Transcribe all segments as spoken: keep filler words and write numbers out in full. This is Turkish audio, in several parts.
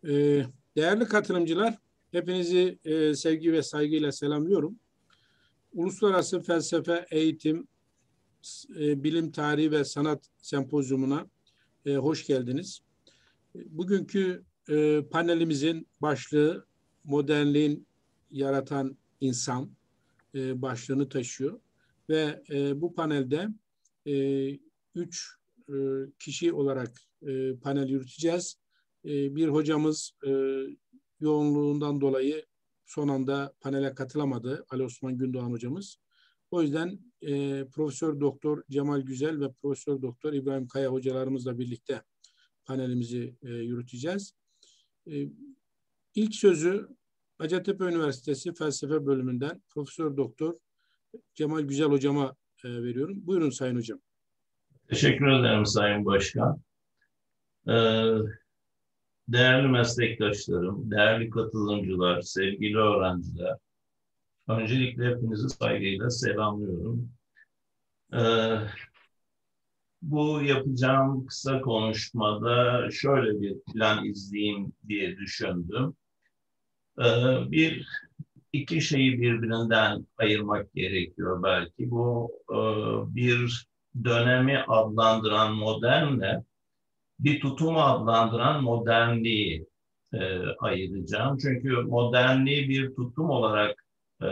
Ee, Değerli katılımcılar, hepinizi e, sevgi ve saygıyla selamlıyorum. Uluslararası Felsefe, Eğitim, e, Bilim Tarihi ve Sanat Sempozyumuna e, hoş geldiniz. Bugünkü e, panelimizin başlığı modernliğin yaratan insan e, başlığını taşıyor. Ve e, bu panelde e, üç e, kişi olarak e, panel yürüteceğiz. E, bir hocamız e, yoğunluğundan dolayı son anda panele katılamadı. Ali Osman Gündoğan hocamız. O yüzden e, Profesör Doktor Cemal Güzel ve Profesör Doktor İbrahim Kaya hocalarımızla birlikte panelimizi e, yürüteceğiz. E, ilk sözü Hacettepe Üniversitesi Felsefe Bölümünden Profesör Doktor Cemal Güzel hocama e, veriyorum. Buyurun Sayın Hocam. Teşekkür ederim Sayın Başkan. Ee, Değerli meslektaşlarım, değerli katılımcılar, sevgili öğrenciler, öncelikle hepinizi saygıyla selamlıyorum. Ee, Bu yapacağım kısa konuşmada şöyle bir plan izleyeyim diye düşündüm. Ee, Bir, iki şeyi birbirinden ayırmak gerekiyor belki. Bu e, bir dönemi adlandıran modernle bir tutumu adlandıran modernliği e, ayıracağım. Çünkü modernliği bir tutum olarak e,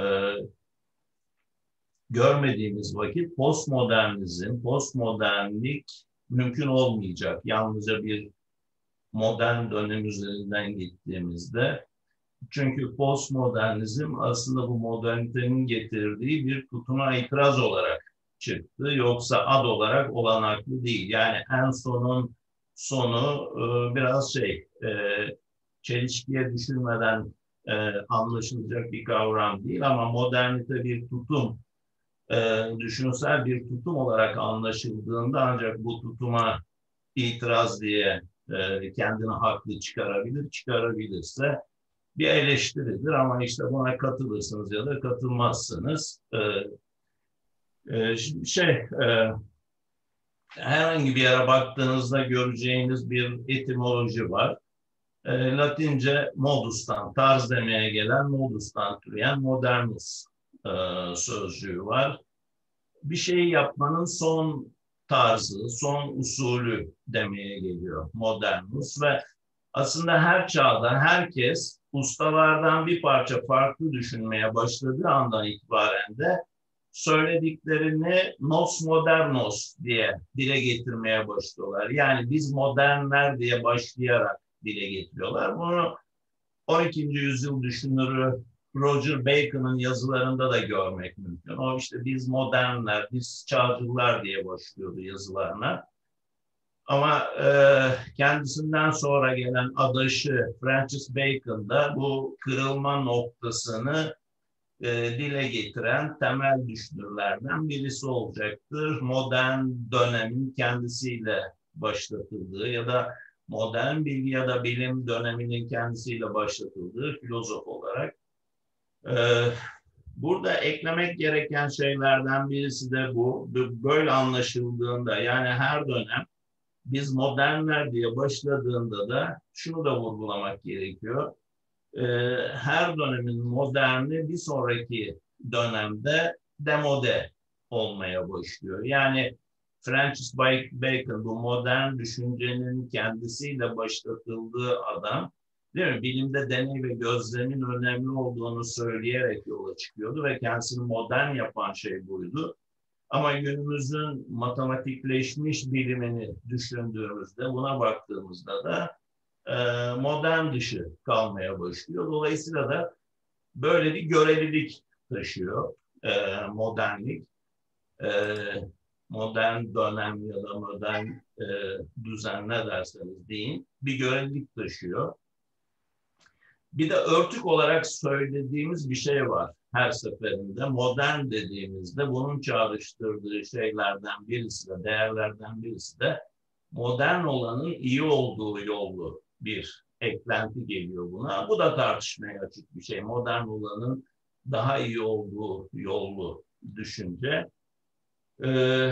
görmediğimiz vakit postmodernizm, postmodernlik mümkün olmayacak. Yalnızca bir modern dönem üzerinden gittiğimizde. Çünkü postmodernizm aslında bu modernitenin getirdiği bir tutuma itiraz olarak çıktı. Yoksa ad olarak olanaklı değil. Yani en sonun sonu e, biraz şey e, çelişkiye düşürmeden e, anlaşılacak bir kavram değil ama modernite bir tutum, e, düşünsel bir tutum olarak anlaşıldığında ancak bu tutuma itiraz diye e, kendini haklı çıkarabilir, çıkarabilirse bir eleştiridir ama işte buna katılırsınız ya da katılmazsınız. Ee, e, şey e, Herhangi bir yere baktığınızda göreceğiniz bir etimoloji var. E, Latince modustan, tarz demeye gelen modustan türeyen modernus e, sözcüğü var. Bir şeyi yapmanın son tarzı, son usulü demeye geliyor modernus ve aslında her çağda herkes ustalardan bir parça farklı düşünmeye başladığı andan itibaren de söylediklerini nos modernos diye dile getirmeye başlıyorlar. Yani biz modernler diye başlayarak dile getiriyorlar. Bunu on ikinci yüzyıl düşünürü Roger Bacon'ın yazılarında da görmek mümkün. O işte biz modernler, biz çağcılar diye başlıyordu yazılarına. Ama e, kendisinden sonra gelen adaşı Francis Bacon da bu kırılma noktasını e, dile getiren temel düşünürlerden birisi olacaktır. Modern dönemin kendisiyle başlatıldığı ya da modern bilgi ya da bilim döneminin kendisiyle başlatıldığı filozof olarak. E, Burada eklemek gereken şeylerden birisi de bu. Böyle anlaşıldığında yani her dönem biz modernler diye başladığında da şunu da vurgulamak gerekiyor. Ee, her dönemin moderni bir sonraki dönemde demode olmaya başlıyor. Yani Francis Bacon bu modern düşüncenin kendisiyle başlatıldığı adam, değil mi? Bilimde deney ve gözlemin önemli olduğunu söyleyerek yola çıkıyordu ve kendisini modern yapan şey buydu. Ama günümüzün matematikleşmiş bilimini düşündüğümüzde, buna baktığımızda da e, modern dışı kalmaya başlıyor. Dolayısıyla da böyle bir görelilik taşıyor e, modernlik. E, Modern dönem ya da modern e, düzen ne derseniz deyin bir görelilik taşıyor. Bir de örtük olarak söylediğimiz bir şey var her seferinde. Modern dediğimizde bunun çağrıştırdığı şeylerden birisi de, değerlerden birisi de modern olanın iyi olduğu yollu bir eklenti geliyor buna. Bu da tartışmaya açık bir şey. Modern olanın daha iyi olduğu yollu düşünce. Ee,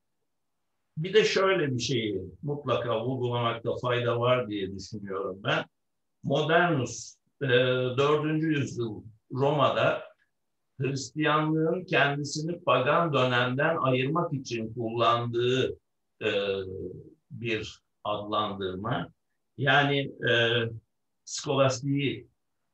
Bir de şöyle bir şeyi mutlaka vurgulamakta fayda var diye düşünüyorum ben. Modernus e, dördüncü yüzyıl Roma'da Hristiyanlığın kendisini pagan dönemden ayırmak için kullandığı e, bir adlandırma. Yani e, skolastiği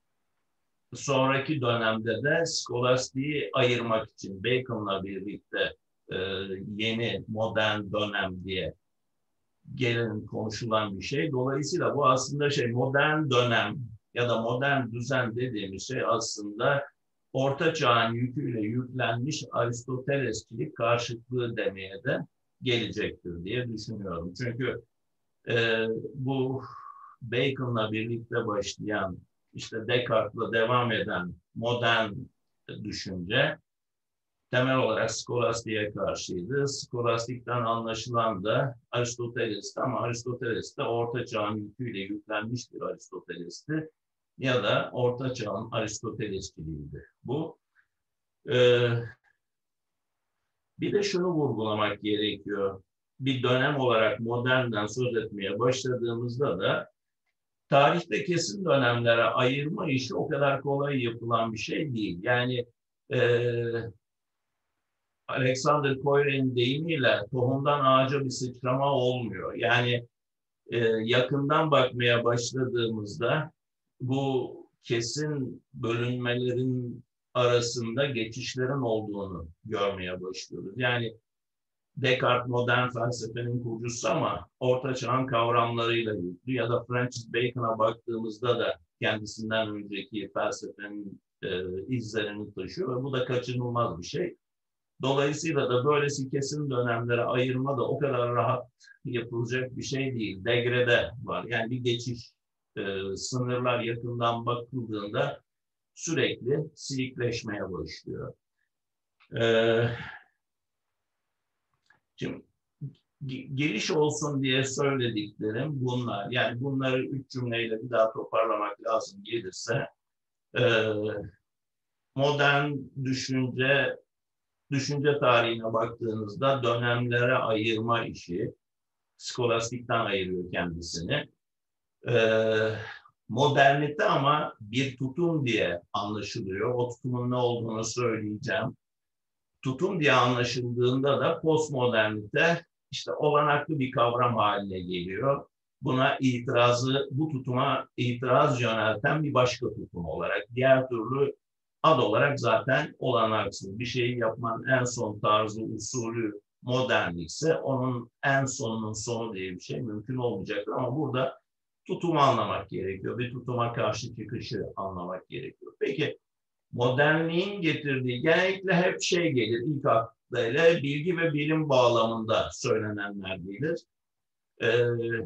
sonraki dönemde de skolastiği ayırmak için Bacon'la birlikte e, yeni modern dönem diye gelin konuşulan bir şey. Dolayısıyla bu aslında şey modern dönem ya da modern düzen dediğimiz şey aslında Orta Çağ'ın yüküyle yüklenmiş Aristotelesçilik karşıtlığı demeye de gelecektir diye düşünüyorum. Çünkü e, bu Bacon'la birlikte başlayan, işte Descartes'la devam eden modern düşünce temel olarak skolastiğe karşıydı. Skolastikten anlaşılan da Aristoteles'ti ama Aristoteles de Orta Çağ'ın yüküyle yüklenmiş bir Aristoteles'ti ya da Orta Çağ'ın Aristotelesçiliğiydi. Bu e, bir de şunu vurgulamak gerekiyor. Bir dönem olarak modernden söz etmeye başladığımızda da tarihte kesin dönemlere ayırma işi o kadar kolay yapılan bir şey değil. Yani e, Alexander Koyray'ın deyimiyle tohumdan ağaca bir sıçrama olmuyor. Yani e, yakından bakmaya başladığımızda bu kesin bölünmelerin arasında geçişlerin olduğunu görmeye başlıyoruz. Yani Descartes modern felsefenin kurucusu ama Orta Çağ'ın kavramlarıyla yüklü ya da Francis Bacon'a baktığımızda da kendisinden önceki felsefenin e, izlerini taşıyor ve bu da kaçınılmaz bir şey. Dolayısıyla da böylesi kesin dönemlere ayırma da o kadar rahat yapılacak bir şey değil. Degrede var. Yani bir geçiş, e, sınırlar yakından bakıldığında sürekli silikleşmeye başlıyor. E, şimdi giriş olsun diye söylediklerim bunlar. Yani bunları üç cümleyle bir daha toparlamak lazım gelirse e, modern düşünce düşünce tarihine baktığınızda dönemlere ayırma işi, skolastikten ayırıyor kendisini. Ee, modernite ama bir tutum diye anlaşılıyor. O tutumun ne olduğunu söyleyeceğim. Tutum diye anlaşıldığında da postmodernite işte olanaklı bir kavram haline geliyor. Buna itirazı, bu tutuma itiraz yönelten bir başka tutum olarak, diğer türlü ad olarak zaten olanaksız. Bir şeyi yapmanın en son tarzı, usulü modernlikse onun en sonunun sonu diye bir şey mümkün olmayacaktır. Ama burada tutumu anlamak gerekiyor. Bir tutuma karşı çıkışı anlamak gerekiyor. Peki modernliğin getirdiği genellikle hep şey gelir ilk aklıyla bilgi ve bilim bağlamında söylenenler gelir. Ee,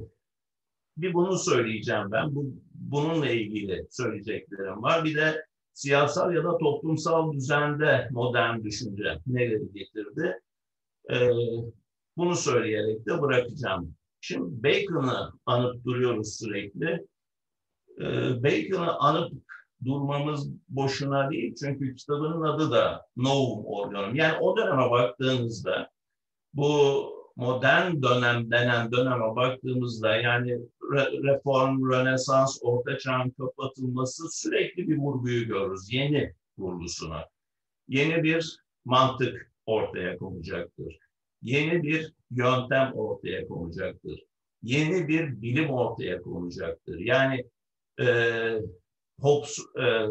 bir bunu söyleyeceğim ben. Bu, bununla ilgili söyleyeceklerim var. Bir de siyasal ya da toplumsal düzende modern düşünce neleri getirdi? Ee, bunu söyleyerek de bırakacağım. Şimdi Bacon'ı anıp duruyoruz sürekli. Ee, Bacon'ı anıp durmamız boşuna değil. Çünkü kitabının adı da Novum Organum. Yani o döneme baktığınızda bu modern dönem denen döneme baktığımızda yani reform, rönesans, orta çağın kapatılması sürekli bir vurguyu görürüz. Yeni vurgusuna. Yeni bir mantık ortaya konacaktır. Yeni bir yöntem ortaya konacaktır. Yeni bir bilim ortaya konacaktır. Yani e, Hobbes, e,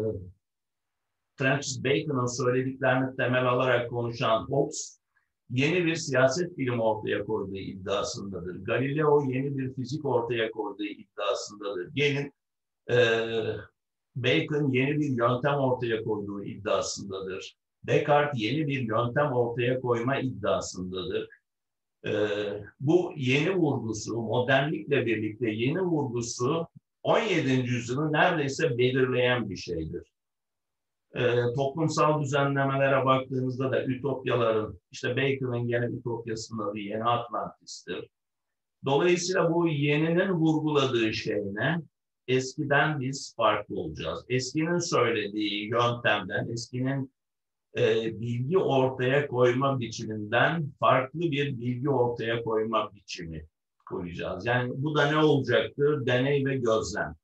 Francis Bacon'ın söylediklerini temel alarak konuşan Hobbes, yeni bir siyaset bilimi ortaya koyduğu iddiasındadır. Galileo yeni bir fizik ortaya koyduğu iddiasındadır. Gelin e, Bacon yeni bir yöntem ortaya koyduğu iddiasındadır. Descartes yeni bir yöntem ortaya koyma iddiasındadır. E, bu yeni vurgusu, modernlikle birlikte yeni vurgusu on yedinci yüzyılı neredeyse belirleyen bir şeydir. E, toplumsal düzenlemelere baktığınızda da ütopyaların, işte Bacon'ın gene ütopyasının adı Yeni Atlantis'tir. Dolayısıyla bu yeninin vurguladığı şey ne? Eskiden biz farklı olacağız. Eskinin söylediği yöntemden, eskinin e, bilgi ortaya koyma biçiminden farklı bir bilgi ortaya koyma biçimi koyacağız. Yani bu da ne olacaktır? Deney ve gözlem.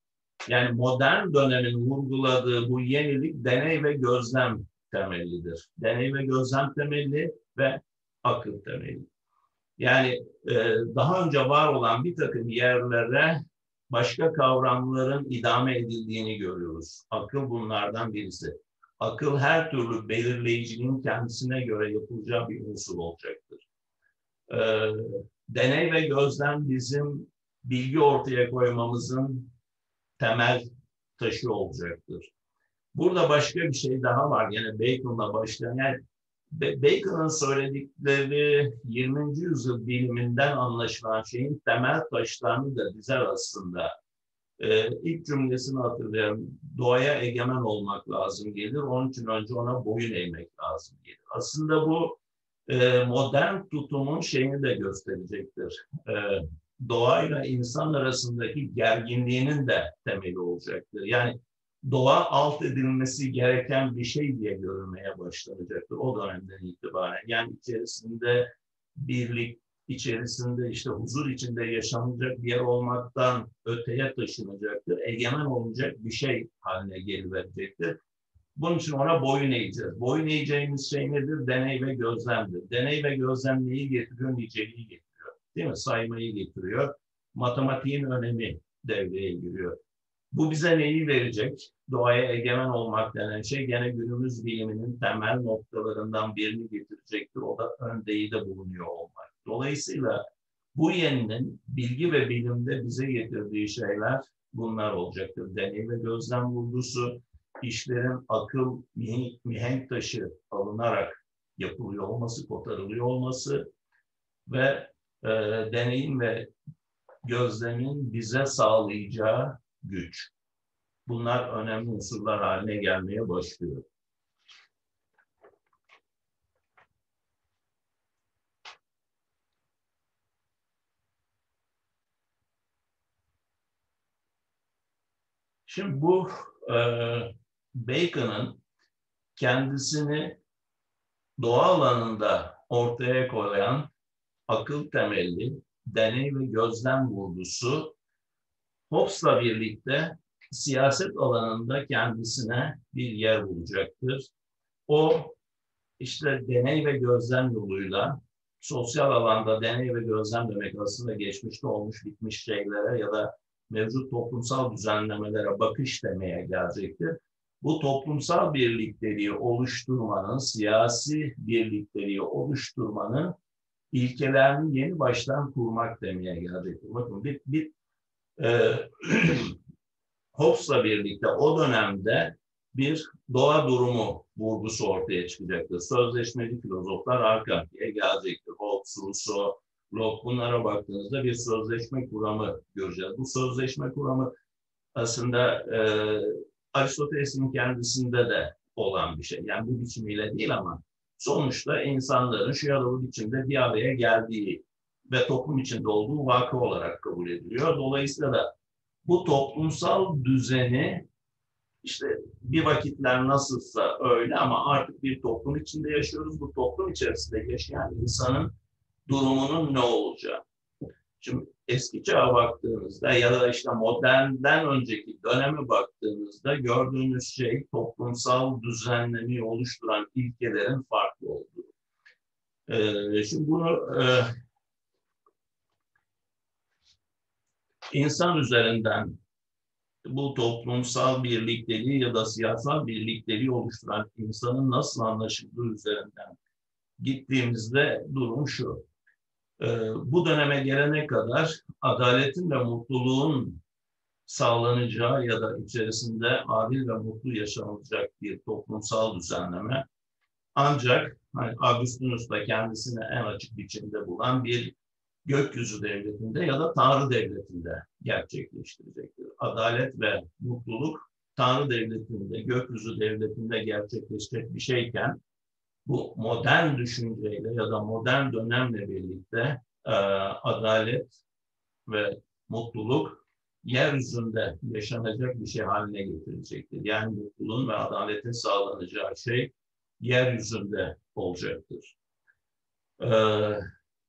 Yani modern dönemin vurguladığı bu yenilik deney ve gözlem temellidir. Deney ve gözlem temelli ve akıl temelli. Yani e, daha önce var olan bir takım yerlere başka kavramların idame edildiğini görüyoruz. Akıl bunlardan birisi. Akıl her türlü belirleyicinin kendisine göre yapılacağı bir unsur olacaktır. E, deney ve gözlem bizim bilgi ortaya koymamızın temel taşı olacaktır. Burada başka bir şey daha var. Yine Bacon'la başlayan. Yani Bacon'ın söyledikleri yirminci yüzyıl biliminden anlaşılan şeyin temel taşlarını da dizer aslında. Ee, ilk cümlesini hatırlıyorum. Doğaya egemen olmak lazım gelir. Onun için önce ona boyun eğmek lazım gelir. Aslında bu e, modern tutumun şeyini de gösterecektir. E, doğayla insan arasındaki gerginliğinin de temeli olacaktır. Yani doğa alt edilmesi gereken bir şey diye görülmeye başlanacaktır o dönemden itibaren. Yani içerisinde birlik, içerisinde işte huzur içinde yaşanacak bir yer olmaktan öteye taşınacaktır. Egemen olacak bir şey haline geliverecektir. Bunun için ona boyun eğeceğiz. Boyun eğeceğimiz şey nedir? Deney ve gözlemdir. Deney ve gözlem neyi getiriyor? Niceliği getiriyor. Değil mi? Saymayı getiriyor. Matematiğin önemi devreye giriyor. Bu bize neyi verecek? Doğaya egemen olmak denen şey gene günümüz biliminin temel noktalarından birini getirecektir. O da öndeyide bulunuyor olmak. Dolayısıyla bu yeninin bilgi ve bilimde bize getirdiği şeyler bunlar olacaktır. Deney ve gözlem vurgusu, işlerin akıl, mihenk taşı alınarak yapılıyor olması, kotarılıyor olması ve e, deneyin ve gözlemin bize sağlayacağı güç. Bunlar önemli unsurlar haline gelmeye başlıyor. Şimdi bu e, Bacon'ın kendisini doğa alanında ortaya koyan akıl temelli deney ve gözlem vurgusu Hobbes'la birlikte siyaset alanında kendisine bir yer bulacaktır. O işte deney ve gözlem yoluyla sosyal alanda deney ve gözlem demek aslında geçmişte olmuş bitmiş şeylere ya da mevcut toplumsal düzenlemelere bakış demeye gelecektir. Bu toplumsal birlikteliği oluşturmanın, siyasi birlikteliği oluşturmanın ilkelerini yeni baştan kurmak demeye gelecektir. Bakın bir, bir e, Hobbes'la birlikte o dönemde bir doğa durumu vurgusu ortaya çıkacaktır. Sözleşmeci filozoflar arka arkaya gelecektir. Hobbes, Rousseau, Locke, bunlara baktığınızda bir sözleşme kuramı göreceğiz. Bu sözleşme kuramı aslında e, Aristoteles'in kendisinde de olan bir şey. Yani bu biçimiyle değil ama sonuçta insanların şu ya da bu biçimde bir araya geldiği ve toplum içinde olduğu vakı olarak kabul ediliyor. Dolayısıyla da bu toplumsal düzeni işte bir vakitler nasılsa öyle ama artık bir toplum içinde yaşıyoruz. Bu toplum içerisinde yaşayan insanın durumunun ne olacağı. Şimdi eski çağa baktığınızda ya da işte modernden önceki döneme baktığınızda gördüğünüz şey toplumsal düzenlemeyi oluşturan ilkelerin farklı olduğu. Ee, şimdi bunu e, insan üzerinden bu toplumsal birlikteliği ya da siyasal birlikteliği oluşturan insanın nasıl anlaşıldığı üzerinden gittiğimizde durum şu. Ee, bu döneme gelene kadar adaletin ve mutluluğun sağlanacağı ya da içerisinde adil ve mutlu yaşanılacak bir toplumsal düzenleme ancak hani Augustinus da kendisini en açık biçimde bulan bir gökyüzü devletinde ya da Tanrı devletinde gerçekleştirecektir. Adalet ve mutluluk Tanrı devletinde, gökyüzü devletinde gerçekleşecek bir şeyken bu modern düşünceyle ya da modern dönemle birlikte e, adalet ve mutluluk yeryüzünde yaşanacak bir şey haline getirecektir. Yani mutluluğun ve adaletin sağlanacağı şey yeryüzünde olacaktır. Ee,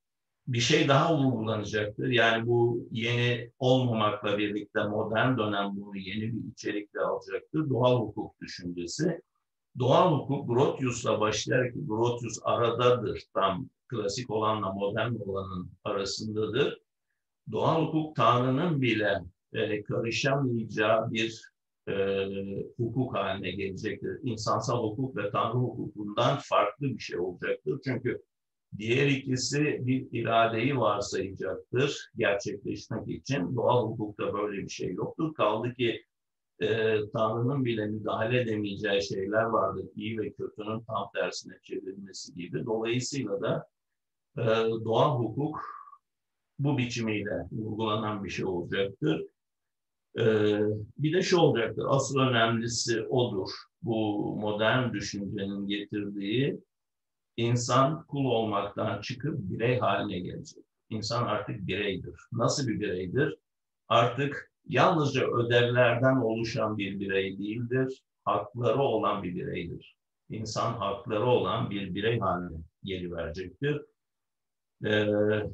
bir şey daha vurgulanacaktır. Yani bu yeni olmamakla birlikte modern dönem bunu yeni bir içerikle alacaktır. Doğal hukuk düşüncesi. Doğal hukuk Grotius'la başlar ki Grotius aradadır. Tam klasik olanla modern olanın arasındadır. Doğal hukuk Tanrı'nın bile e, karışamayacağı bir e, hukuk haline gelecektir. İnsansal hukuk ve Tanrı hukukundan farklı bir şey olacaktır. Çünkü diğer ikisi bir iradeyi varsayacaktır gerçekleşmek için. Doğal hukukta böyle bir şey yoktur. Kaldı ki e, Tanrı'nın bile müdahale edemeyeceği şeyler vardır. İyi ve kötünün tam tersine çevrilmesi gibi. Dolayısıyla da e, doğal hukuk bu biçimiyle vurgulanan bir şey olacaktır. E, bir de şu olacaktır. Asıl önemlisi odur. Bu modern düşüncenin getirdiği insan kul olmaktan çıkıp birey haline gelecek. İnsan artık bireydir. Nasıl bir bireydir? Artık yalnızca ödevlerden oluşan bir birey değildir, hakları olan bir bireydir. İnsan hakları olan bir birey haline geliverecektir. Ee,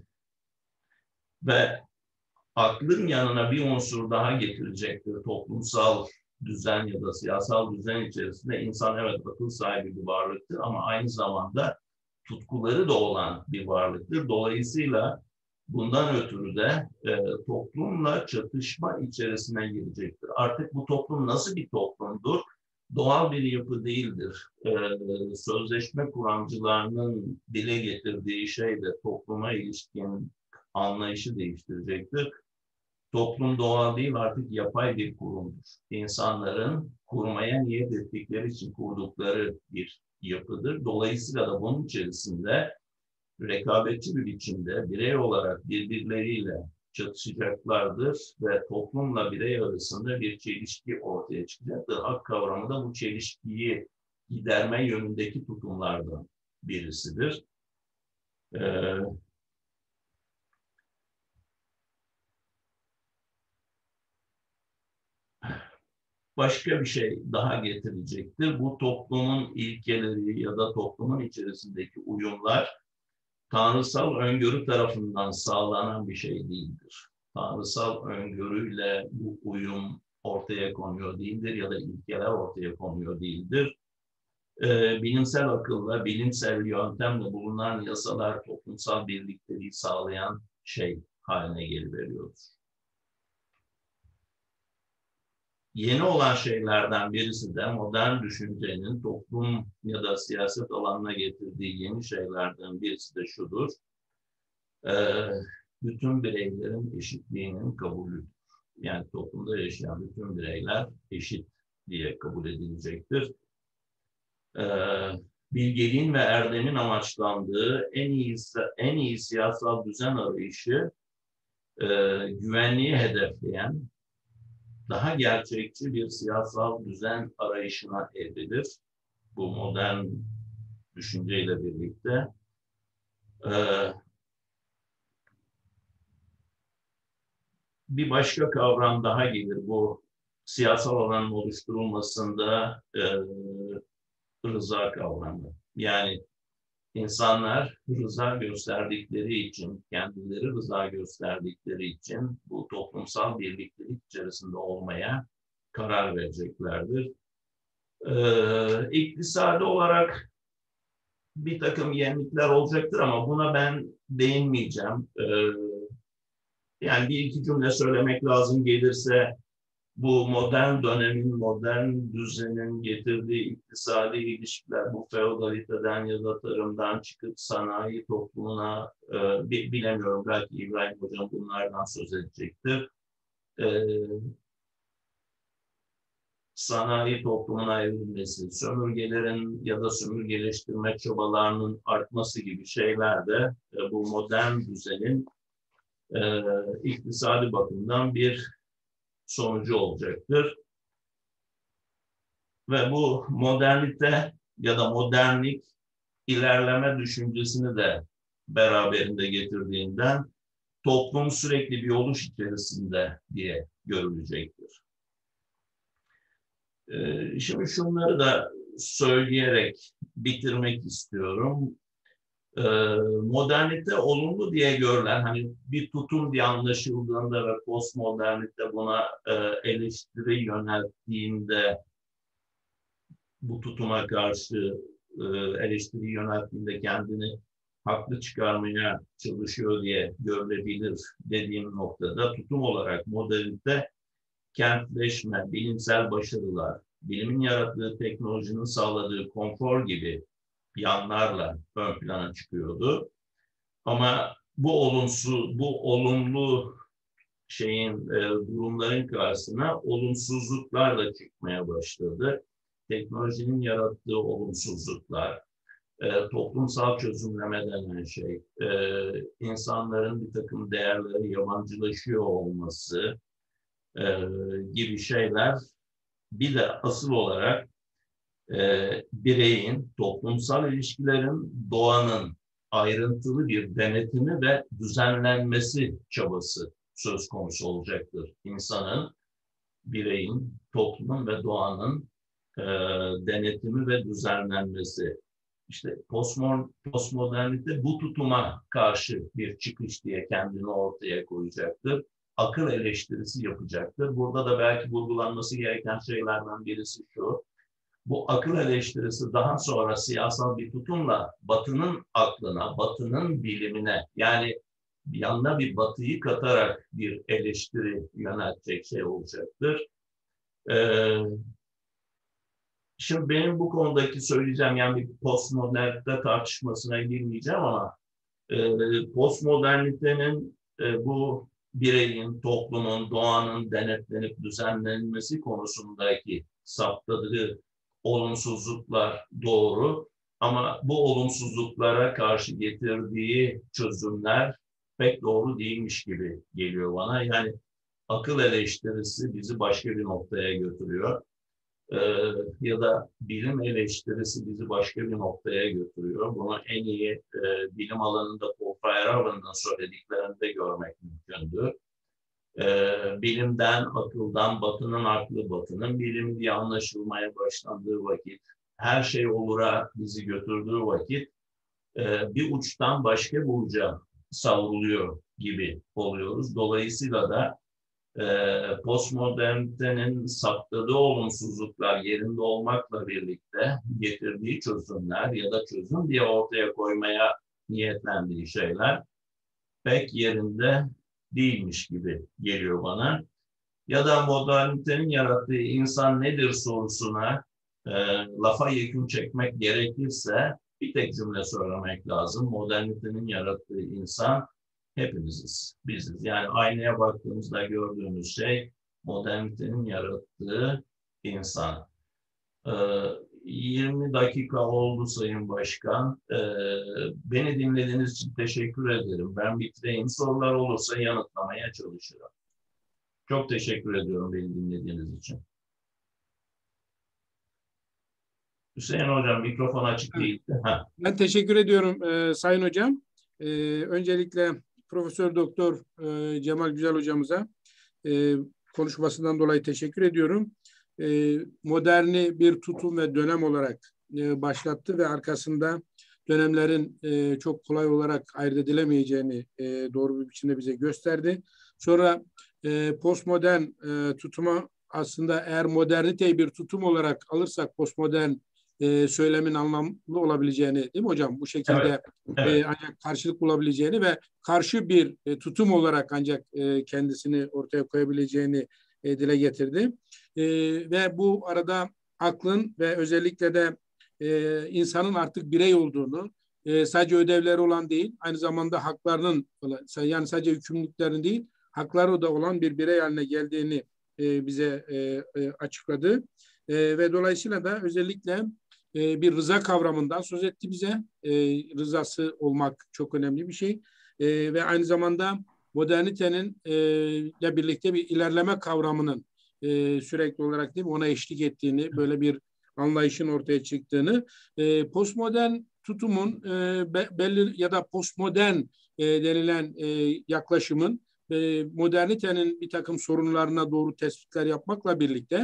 ve aklın yanına bir unsur daha getirecektir. Toplumsal düzen ya da siyasal düzen içerisinde insan evet akıl sahibi bir varlıktır ama aynı zamanda tutkuları da olan bir varlıktır. Dolayısıyla bundan ötürü de e, toplumla çatışma içerisine girecektir. Artık bu toplum nasıl bir toplumdur? Doğal bir yapı değildir. E, sözleşme kuramcılarının dile getirdiği şey de topluma ilişkin anlayışı değiştirecektir. Toplum doğal değil, artık yapay bir kurumdur. İnsanların kurmaya niyet ettikleri için kurdukları bir yapıdır. Dolayısıyla da bunun içerisinde rekabetçi bir biçimde birey olarak birbirleriyle çatışacaklardır ve toplumla birey arasında bir çelişki ortaya çıkacaktır. Hak kavramı da bu çelişkiyi giderme yönündeki tutumlardan birisidir. Ee, başka bir şey daha getirecektir. Bu toplumun ilkeleri ya da toplumun içerisindeki uyumlar tanrısal öngörü tarafından sağlanan bir şey değildir. Tanrısal öngörüyle bu uyum ortaya konuyor değildir ya da ilkeler ortaya konuyor değildir. Ee, bilimsel akılla, bilimsel yöntemle bulunan yasalar toplumsal birlikteliği sağlayan şey haline geliveriyordur. Yeni olan şeylerden birisi de modern düşüncenin toplum ya da siyaset alanına getirdiği yeni şeylerden birisi de şudur. Ee, bütün bireylerin eşitliğinin kabulüdür. Yani toplumda yaşayan bütün bireyler eşit diye kabul edilecektir. Ee, bilgeliğin ve erdemin amaçlandığı en iyi, en iyi siyasal düzen arayışı e, güvenliği hedefleyen daha gerçekçi bir siyasal düzen arayışına evrilir. Bu modern düşünceyle birlikte. Ee, bir başka kavram daha gelir. Bu siyasal alanın oluşturulmasında e, rıza kavramı. Yani insanlar rıza gösterdikleri için, kendileri rıza gösterdikleri için bu toplumsal birliktelik içerisinde olmaya karar vereceklerdir. Ee, iktisadi olarak bir takım yenilikler olacaktır ama buna ben değinmeyeceğim. Ee, yani bir iki cümle söylemek lazım gelirse bu modern dönemin, modern düzenin getirdiği iktisadi ilişkiler, bu feodaliteden ya da tarımdan çıkıp sanayi toplumuna, e, bilemiyorum belki İbrahim Hocam bunlardan söz edecektir. E, sanayi toplumuna evrilmesi, sömürgelerin ya da sömürgeleştirme çabalarının artması gibi şeyler de e, bu modern düzenin e, iktisadi bakımdan bir sonucu olacaktır. Ve bu modernite ya da modernlik ilerleme düşüncesini de beraberinde getirdiğinden toplum sürekli bir oluş içerisinde diye görülecektir. Ee, şimdi şunları da söyleyerek bitirmek istiyorum. e, modernite olumlu diye görülen, hani bir tutum diye anlaşıldığında ve postmodernite buna e, eleştiri yönelttiğinde, bu tutuma karşı e, eleştiri yönelttiğinde kendini haklı çıkarmaya çalışıyor diye görülebilir dediğim noktada, tutum olarak modernite kentleşme, bilimsel başarılar, bilimin yarattığı teknolojinin sağladığı konfor gibi yanlarla ön plana çıkıyordu. Ama bu olumsuz, bu olumlu şeyin, e, durumların karşısına olumsuzluklarla çıkmaya başladı. Teknolojinin yarattığı olumsuzluklar, e, toplumsal çözümleme denen şey, e, insanların bir takım değerlere yabancılaşıyor olması e, gibi şeyler, bir de asıl olarak e, bireyin, toplumsal ilişkilerin, doğanın ayrıntılı bir denetimi ve düzenlenmesi çabası söz konusu olacaktır. İnsanın, bireyin, toplumun ve doğanın e, denetimi ve düzenlenmesi. İşte postmodernite bu tutuma karşı bir çıkış diye kendini ortaya koyacaktır. Akıl eleştirisi yapacaktır. Burada da belki vurgulanması gereken şeylerden birisi şu: bu akıl eleştirisi daha sonra siyasal bir tutumla Batı'nın aklına, Batı'nın bilimine, yani yanına bir Batı'yı katarak bir eleştiri yöneltecek şey olacaktır. Ee, şimdi benim bu konudaki söyleyeceğim, yani bir postmodernite tartışmasına girmeyeceğim ama e, postmodernitenin e, bu bireyin, toplumun, doğanın denetlenip düzenlenmesi konusundaki saptadığı olumsuzluklar doğru, ama bu olumsuzluklara karşı getirdiği çözümler pek doğru değilmiş gibi geliyor bana. Yani akıl eleştirisi bizi başka bir noktaya götürüyor. Ee, ya da bilim eleştirisi bizi başka bir noktaya götürüyor. Bunu en iyi e, bilim alanında Paul Feyerabend'in söylediklerinde görmek mümkündür. Ee, bilimden, akıldan, Batı'nın aklı, Batı'nın bilimi diye anlaşılmaya başlandığı vakit, her şey olura bizi götürdüğü vakit e, bir uçtan başka bir uca savruluyor gibi oluyoruz. Dolayısıyla da e, postmodernitenin saptadığı olumsuzluklar yerinde olmakla birlikte getirdiği çözümler ya da çözüm diye ortaya koymaya niyetlendiği şeyler pek yerinde değilmiş gibi geliyor bana. Ya da modernitenin yarattığı insan nedir sorusuna e, lafa yekün çekmek gerekirse bir tek cümle söylemek lazım: modernitenin yarattığı insan hepimiziz, biziz. Yani aynaya baktığımızda gördüğümüz şey modernitenin yarattığı insan. Ee, yirmi dakika oldu Sayın Başkan. Ee, beni dinlediğiniz için teşekkür ederim. Ben bitireyim. Sorular olursa yanıtlamaya çalışırım. Çok teşekkür ediyorum beni dinlediğiniz için. Hüseyin Hocam, mikrofon açık değildi. Ha. Ben teşekkür ediyorum e, Sayın Hocam. E, öncelikle Profesör Doktor e, Cemal Güzel Hocamıza e, konuşmasından dolayı teşekkür ediyorum. E, moderni bir tutum ve dönem olarak e, başlattı ve arkasında dönemlerin e, çok kolay olarak ayırt edilemeyeceğini e, doğru bir biçimde bize gösterdi. Sonra e, postmodern e, tutuma, aslında eğer moderniteyi bir tutum olarak alırsak postmodern e, söylemin anlamlı olabileceğini, değil mi hocam? Bu şekilde Evet, evet. e, ancak karşılık bulabileceğini ve karşı bir e, tutum olarak ancak e, kendisini ortaya koyabileceğini e, dile getirdi. E, ve bu arada aklın ve özellikle de e, insanın artık birey olduğunu, e, sadece ödevleri olan değil, aynı zamanda haklarının, yani sadece yükümlülüklerin değil, hakları da olan bir birey haline geldiğini e, bize e, e, açıkladı. E, ve dolayısıyla da özellikle e, bir rıza kavramından söz etti bize. E, rızası olmak çok önemli bir şey. E, ve aynı zamanda modernitenin e, ile birlikte bir ilerleme kavramının e, sürekli olarak, değil mi, ona eşlik ettiğini, böyle bir anlayışın ortaya çıktığını, e, postmodern tutumun e, be, belli ya da postmodern e, denilen e, yaklaşımın e, modernitenin bir takım sorunlarına doğru tespitler yapmakla birlikte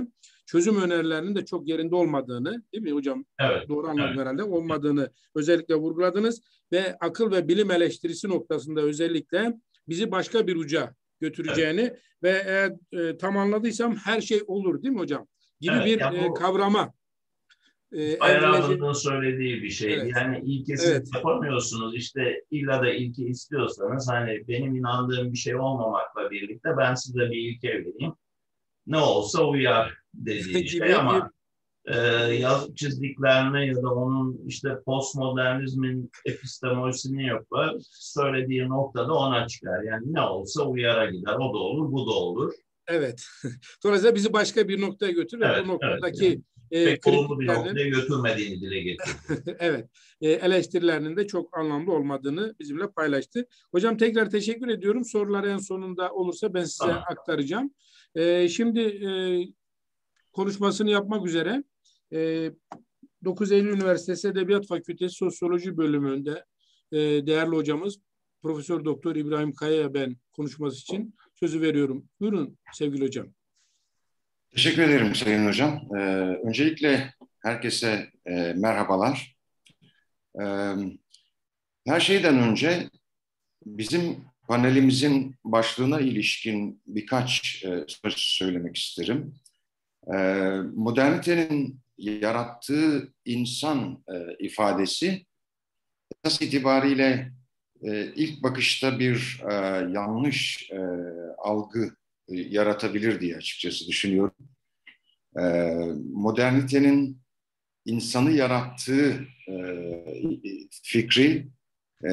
çözüm önerilerinin de çok yerinde olmadığını, değil mi hocam? Evet, Doğru anladım evet. herhalde. Olmadığını özellikle vurguladınız ve akıl ve bilim eleştirisi noktasında özellikle bizi başka bir uca Evet, götüreceğini ve eğer e, tam anladıysam her şey olur, değil mi hocam? Gibi evet. bir Ya e, bu kavrama e, Bayramımızın evrileceğini. söylediği bir şeydi. Evet, Yani ilki siz evet. yapamıyorsunuz. İşte illa da ilki istiyorsanız hani benim inandığım bir şey olmamakla birlikte ben size bir ilke vereyim. Ne olsa uyar dediği şey gibi bir ama e, yazıp çizdiklerine ya da onun işte postmodernizmin epistemolojisini yapar, söylediği noktada ona çıkar. Yani ne olsa uyara gider. O da olur, bu da olur. evet. Dolayısıyla bizi başka bir noktaya götür ve bu Evet, evet. Yani noktadaki e, pek olumlu bir kritiklerinin noktaya götürmediğini dile getirdi. evet, e, eleştirilerinin de çok anlamlı olmadığını bizimle paylaştı. Hocam tekrar teşekkür ediyorum. Sorular en sonunda olursa ben size Tamam. aktaracağım. E, şimdi e, konuşmasını yapmak üzere e, dokuz Eylül Üniversitesi Edebiyat Fakültesi Sosyoloji bölümünde e, değerli hocamız Profesör Doktor İbrahim Kaya'ya ben konuşması için sözü veriyorum. Buyurun sevgili hocam. Teşekkür ederim Sayın Hocam. Ee, öncelikle herkese e, merhabalar. Ee, her şeyden önce bizim panelimizin başlığına ilişkin birkaç e, söz söylemek isterim. Ee, modernitenin yarattığı insan e, ifadesi esas itibariyle e, ilk bakışta bir e, yanlış e, algı e, yaratabilir diye açıkçası düşünüyorum. E, modernitenin insanı yarattığı e, fikri e,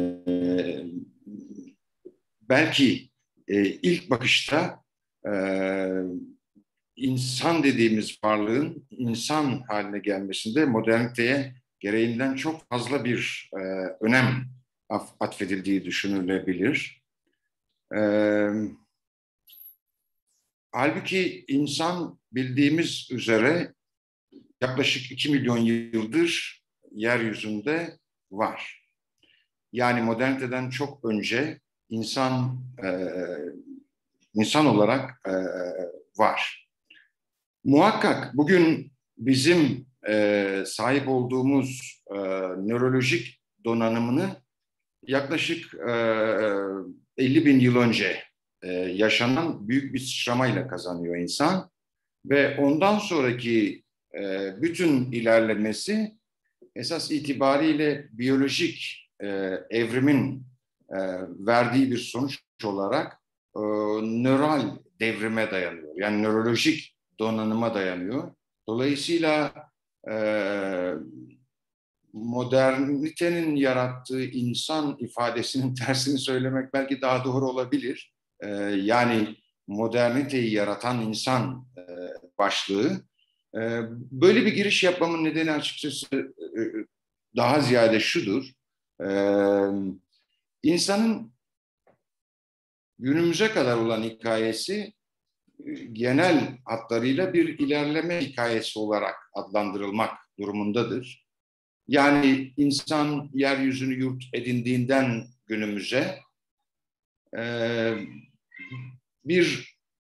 belki e, ilk bakışta e, insan dediğimiz varlığın insan haline gelmesinde moderniteye gereğinden çok fazla bir e, önem atfedildiği düşünülebilir. E, halbuki insan bildiğimiz üzere yaklaşık iki milyon yıldır yeryüzünde var. Yani moderniteden çok önce insan e, insan olarak e, var. Muhakkak bugün bizim e, sahip olduğumuz e, nörolojik donanımını yaklaşık e, elli bin yıl önce e, yaşanan büyük bir sıçramayla kazanıyor insan ve ondan sonraki e, bütün ilerlemesi esas itibariyle biyolojik e, evrimin e, verdiği bir sonuç olarak e, nöral devrime dayanıyor. Yani nörolojik donanıma dayanıyor. Dolayısıyla e, modernitenin yarattığı insan ifadesinin tersini söylemek belki daha doğru olabilir. E, yani moderniteyi yaratan insan e, başlığı. E, böyle bir giriş yapmamın nedeni açıkçası e, daha ziyade şudur. E, insanın günümüze kadar olan hikayesi genel hatlarıyla bir ilerleme hikayesi olarak adlandırılmak durumundadır. Yani insan yeryüzünü yurt edindiğinden günümüze e, bir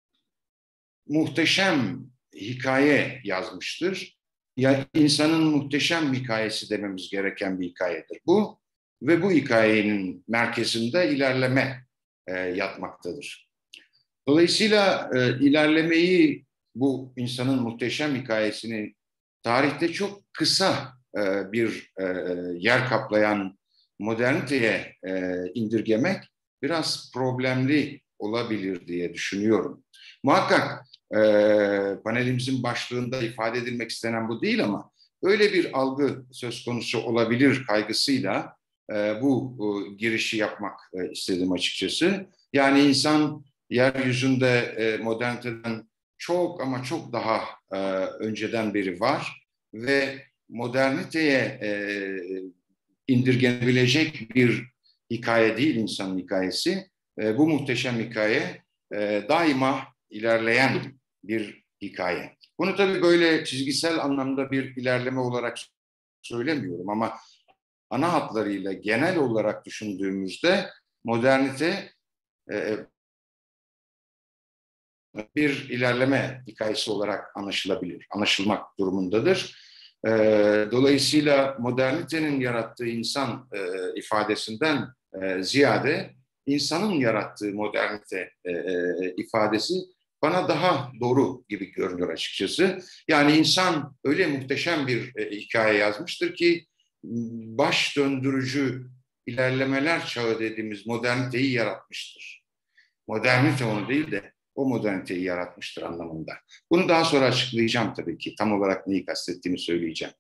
muhteşem hikaye yazmıştır. Ya insanın muhteşem hikayesi dememiz gereken bir hikayedir bu ve bu hikayenin merkezinde ilerleme e, yatmaktadır. Dolayısıyla e, ilerlemeyi bu insanın muhteşem hikayesini tarihte çok kısa e, bir e, yer kaplayan moderniteye e, indirgemek biraz problemli olabilir diye düşünüyorum. Muhakkak e, panelimizin başlığında ifade edilmek istenen bu değil ama öyle bir algı söz konusu olabilir kaygısıyla e, bu, bu girişi yapmak e, istedim açıkçası. Yani insan yeryüzünde e, moderniteden çok ama çok daha e, önceden beri var ve moderniteye e, indirgenebilecek bir hikaye değil insanın hikayesi. E, bu muhteşem hikaye e, daima ilerleyen bir hikaye. Bunu tabii böyle çizgisel anlamda bir ilerleme olarak söylemiyorum ama ana hatlarıyla genel olarak düşündüğümüzde modernite e, bir ilerleme hikayesi olarak anlaşılabilir, anlaşılmak durumundadır. Dolayısıyla modernitenin yarattığı insan ifadesinden ziyade insanın yarattığı modernite ifadesi bana daha doğru gibi görünüyor açıkçası. Yani insan öyle muhteşem bir hikaye yazmıştır ki baş döndürücü ilerlemeler çağı dediğimiz moderniteyi yaratmıştır. Modernite onu değil de o moderniteyi yaratmıştır anlamında. Bunu daha sonra açıklayacağım tabii ki. Tam olarak neyi kastettiğimi söyleyeceğim.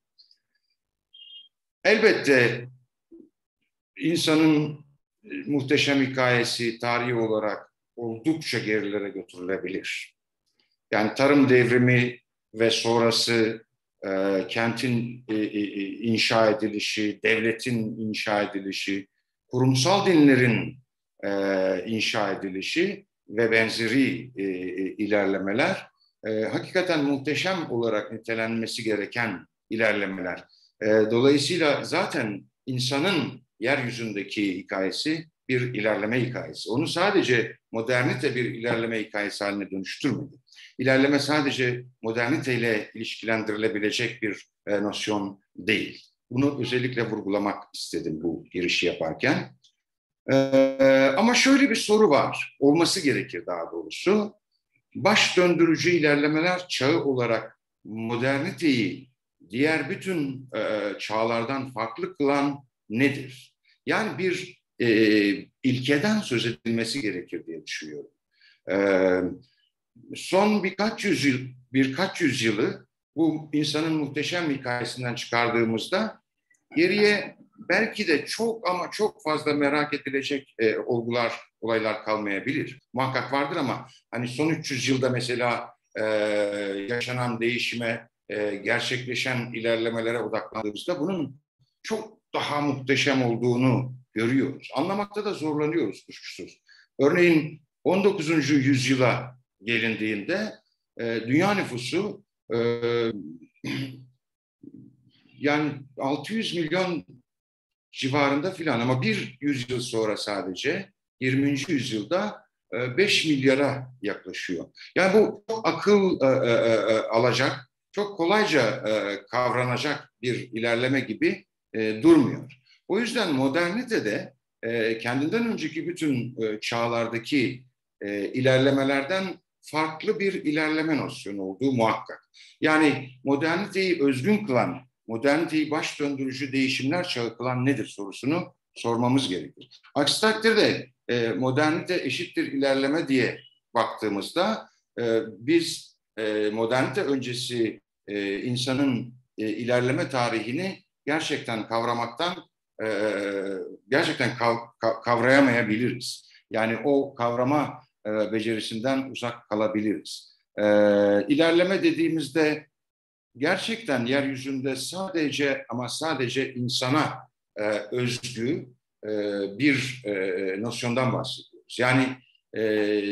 Elbette insanın muhteşem hikayesi tarihi olarak oldukça gerilere götürülebilir. Yani tarım devrimi ve sonrası e, kentin e, e, inşa edilişi, devletin inşa edilişi, kurumsal dinlerin e, inşa edilişi ve benzeri e, ilerlemeler e, hakikaten muhteşem olarak nitelenmesi gereken ilerlemeler. E, dolayısıyla zaten insanın yeryüzündeki hikayesi bir ilerleme hikayesi. Onu sadece modernite bir ilerleme hikayesi haline dönüştürmedi. İlerleme sadece moderniteyle ilişkilendirilebilecek bir e, nosyon değil. Bunu özellikle vurgulamak istedim bu girişi yaparken. E, ama şöyle bir soru var, olması gerekir daha doğrusu. Baş döndürücü ilerlemeler çağı olarak moderniteyi diğer bütün e, çağlardan farklı kılan nedir? Yani bir e, ilkeden söz edilmesi gerekir diye düşünüyorum. E, son birkaç yüzyıl, birkaç yüzyılı bu insanın muhteşem hikayesinden çıkardığımızda geriye belki de çok ama çok fazla merak edilecek e, olgular, olaylar kalmayabilir. Muhakkak vardır ama hani son üç yüz yılda mesela e, yaşanan değişime, e, gerçekleşen ilerlemelere odaklandığımızda bunun çok daha muhteşem olduğunu görüyoruz. Anlamakta da zorlanıyoruz kuşkusuz. Örneğin on dokuzuncu yüzyıla gelindiğinde e, dünya nüfusu e, yani altı yüz milyon civarında filan ama bir yüzyıl sonra sadece yirminci yüzyılda beş milyara yaklaşıyor. Yani bu çok akıl e, e, alacak, çok kolayca e, kavranacak bir ilerleme gibi e, durmuyor. O yüzden modernitede e, kendinden önceki bütün e, çağlardaki e, ilerlemelerden farklı bir ilerleme nosyonu olduğu muhakkak. Yani moderniteyi özgün kılan, moderniteyi baş döndürücü değişimler çağı kılan nedir sorusunu sormamız gerekir. Aksi takdirde e, modernite eşittir ilerleme diye baktığımızda e, biz e, modernite öncesi e, insanın e, ilerleme tarihini gerçekten kavramaktan e, gerçekten kav, kavrayamayabiliriz. Yani o kavrama e, becerisinden uzak kalabiliriz. E, ilerleme dediğimizde gerçekten yeryüzünde sadece ama sadece insana e, özgü e, bir e, nosyondan bahsediyoruz. Yani e,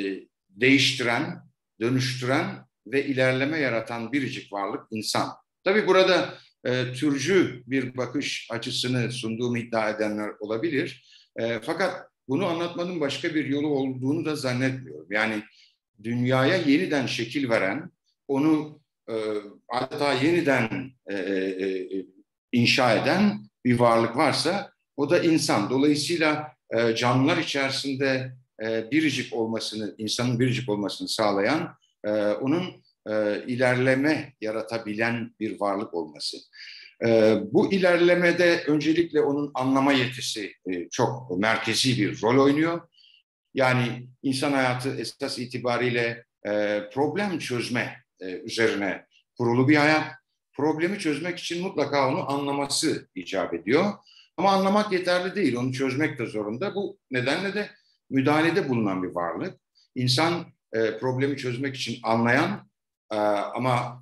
değiştiren, dönüştüren ve ilerleme yaratan biricik varlık insan. Tabii burada e, türcü bir bakış açısını sunduğumu iddia edenler olabilir. E, fakat bunu anlatmanın başka bir yolu olduğunu da zannetmiyorum. Yani dünyaya yeniden şekil veren, onu e, adeta yeniden e, e, inşa eden bir varlık varsa o da insan. Dolayısıyla e, canlılar içerisinde e, biricik olmasını, insanın biricik olmasını sağlayan, e, onun e, ilerleme yaratabilen bir varlık olması. E, bu ilerlemede öncelikle onun anlama yetisi e, çok merkezi bir rol oynuyor. Yani insan hayatı esas itibariyle e, problem çözme e, üzerine kurulu bir hayat. Problemi çözmek için mutlaka onu anlaması icap ediyor. Ama anlamak yeterli değil, onu çözmek de zorunda. Bu nedenle de müdahalede bulunan bir varlık. İnsan e, problemi çözmek için anlayan e, ama